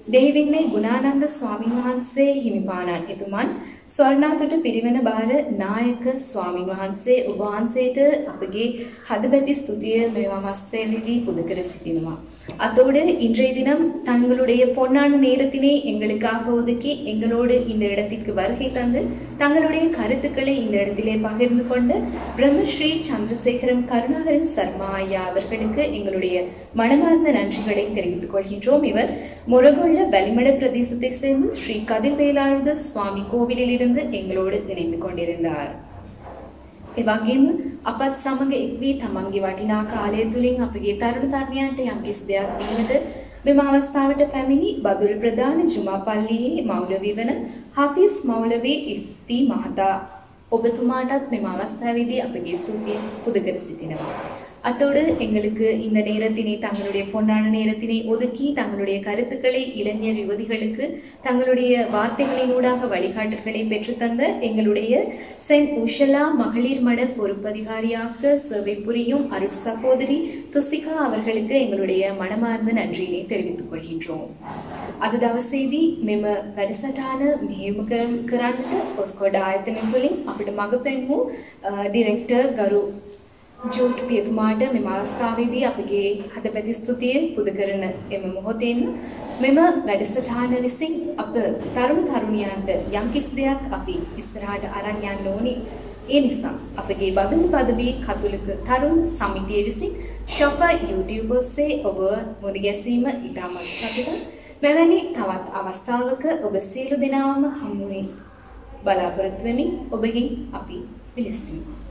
දෙහිවින්නේ ගුණානන්ද ස්වාමීන් වහන්සේ හිමිපාණන් එතුමන් ස්වර්ණාතුට පිරිවෙන බාර නායක ස්වාමීන් වහන්සේ ඔබ වහන්සේට අපගේ හදබැති ස්තුතිය මේ අවස්ථාවේදී පුද කර සිටිනවා. அதோடு இன்றைய தினம் தங்களுடைய பொன்னான நேரத்தினை எங்களுக்காக ஒதுக்கி எங்களோடு இந்த இடத்திற்கு வருகை தந்து தங்களுடைய கருத்துக்களை இந்த இடத்திலே பகிர்ந்து கொண்டு பிரம்மஸ்ரீ சந்திரசேகரம் கருணாகரன் சர்மா ஐயா அவர்களுக்கு எங்களுடைய மனமார்ந்த நன்றிகளை தெரிவித்துக் கொள்கின்றோம். இவர் முரகுள்ள வலிமட பிரதேசத்தை சேர்ந்து ஸ்ரீ கதிர்வேலாயுத சுவாமி கோவிலில் இருந்து எங்களோடு இணைந்து கொண்டிருந்தார். එවගේම අපත් සමග එක් වී තමන්ගේ වටිනා කාලය තුලින් අපගේ තරුණ තරුණියන්ට යම්කිසි දෙයක් දීමට මෙම අවස්ථාවට පැමිණි බදුල් ප්‍රධාන ජුමා පල්ලියේ මෞලවි වන හෆීස් මෞලවි ඉෆ්ති මහතා ඔබතුමාටත් මෙම අවස්ථාවේදී අපගේ ස්තුතිය පුද කර සිටිනවා. அத்தோடு எங்களுக்கு இந்த நேரத்தினை தங்களுடைய பொன்னான நேரத்தினை ஒதுக்கி தங்களுடைய கருத்துக்களை இளைஞர் யுவதிகளுக்கு தங்களுடைய வார்த்தைகளினூடாக வழிகாட்டுகளை பெற்றுத்தந்த எங்களுடைய சென்ட் உஷலா மகளிர் மட பொறுப்பதிகாரியாக சேவை புரியும் அருட் சகோதரி துசிகா அவர்களுக்கு எங்களுடைய மனமார்ந்த நன்றியினை தெரிவித்துக் கொள்கின்றோம். අද දවසේදී මෙම වැඩසටහන මෙහෙයුම් කරන්නට ඔස්කෝඩ් ආයතනය තුළින් අපිට මඟ පෙන්වූ ඩිරෙක්ටර් ගරු ජෝට් පියතුමාට මෙම අවස්ථාවේදී අපගේ හදපැති ස්තුතිය පුද කරන එම මොහොතේම මෙම වැඩසටහන විසින් අප තරුණ තරුණියන්ට යම්කිසි දෙයක් අපි ඉස්සරහට අරන් යන්න ඕනි. ඒ නිසා අපගේ බදුළු පදවි කතුලක තරුණ සමිතිය විසින් ශොපර් YouTube ඔස්සේ ඔබ මුණ ගැසීම ඉතාමත් සතුටුයි. මෙවැනි තවත් අවස්ථාවක ඔබ සියලු දෙනාම හමු වී බලාපොරොත්තු වෙමින් ඔබගෙන් අපි පිළිස්සෙමු.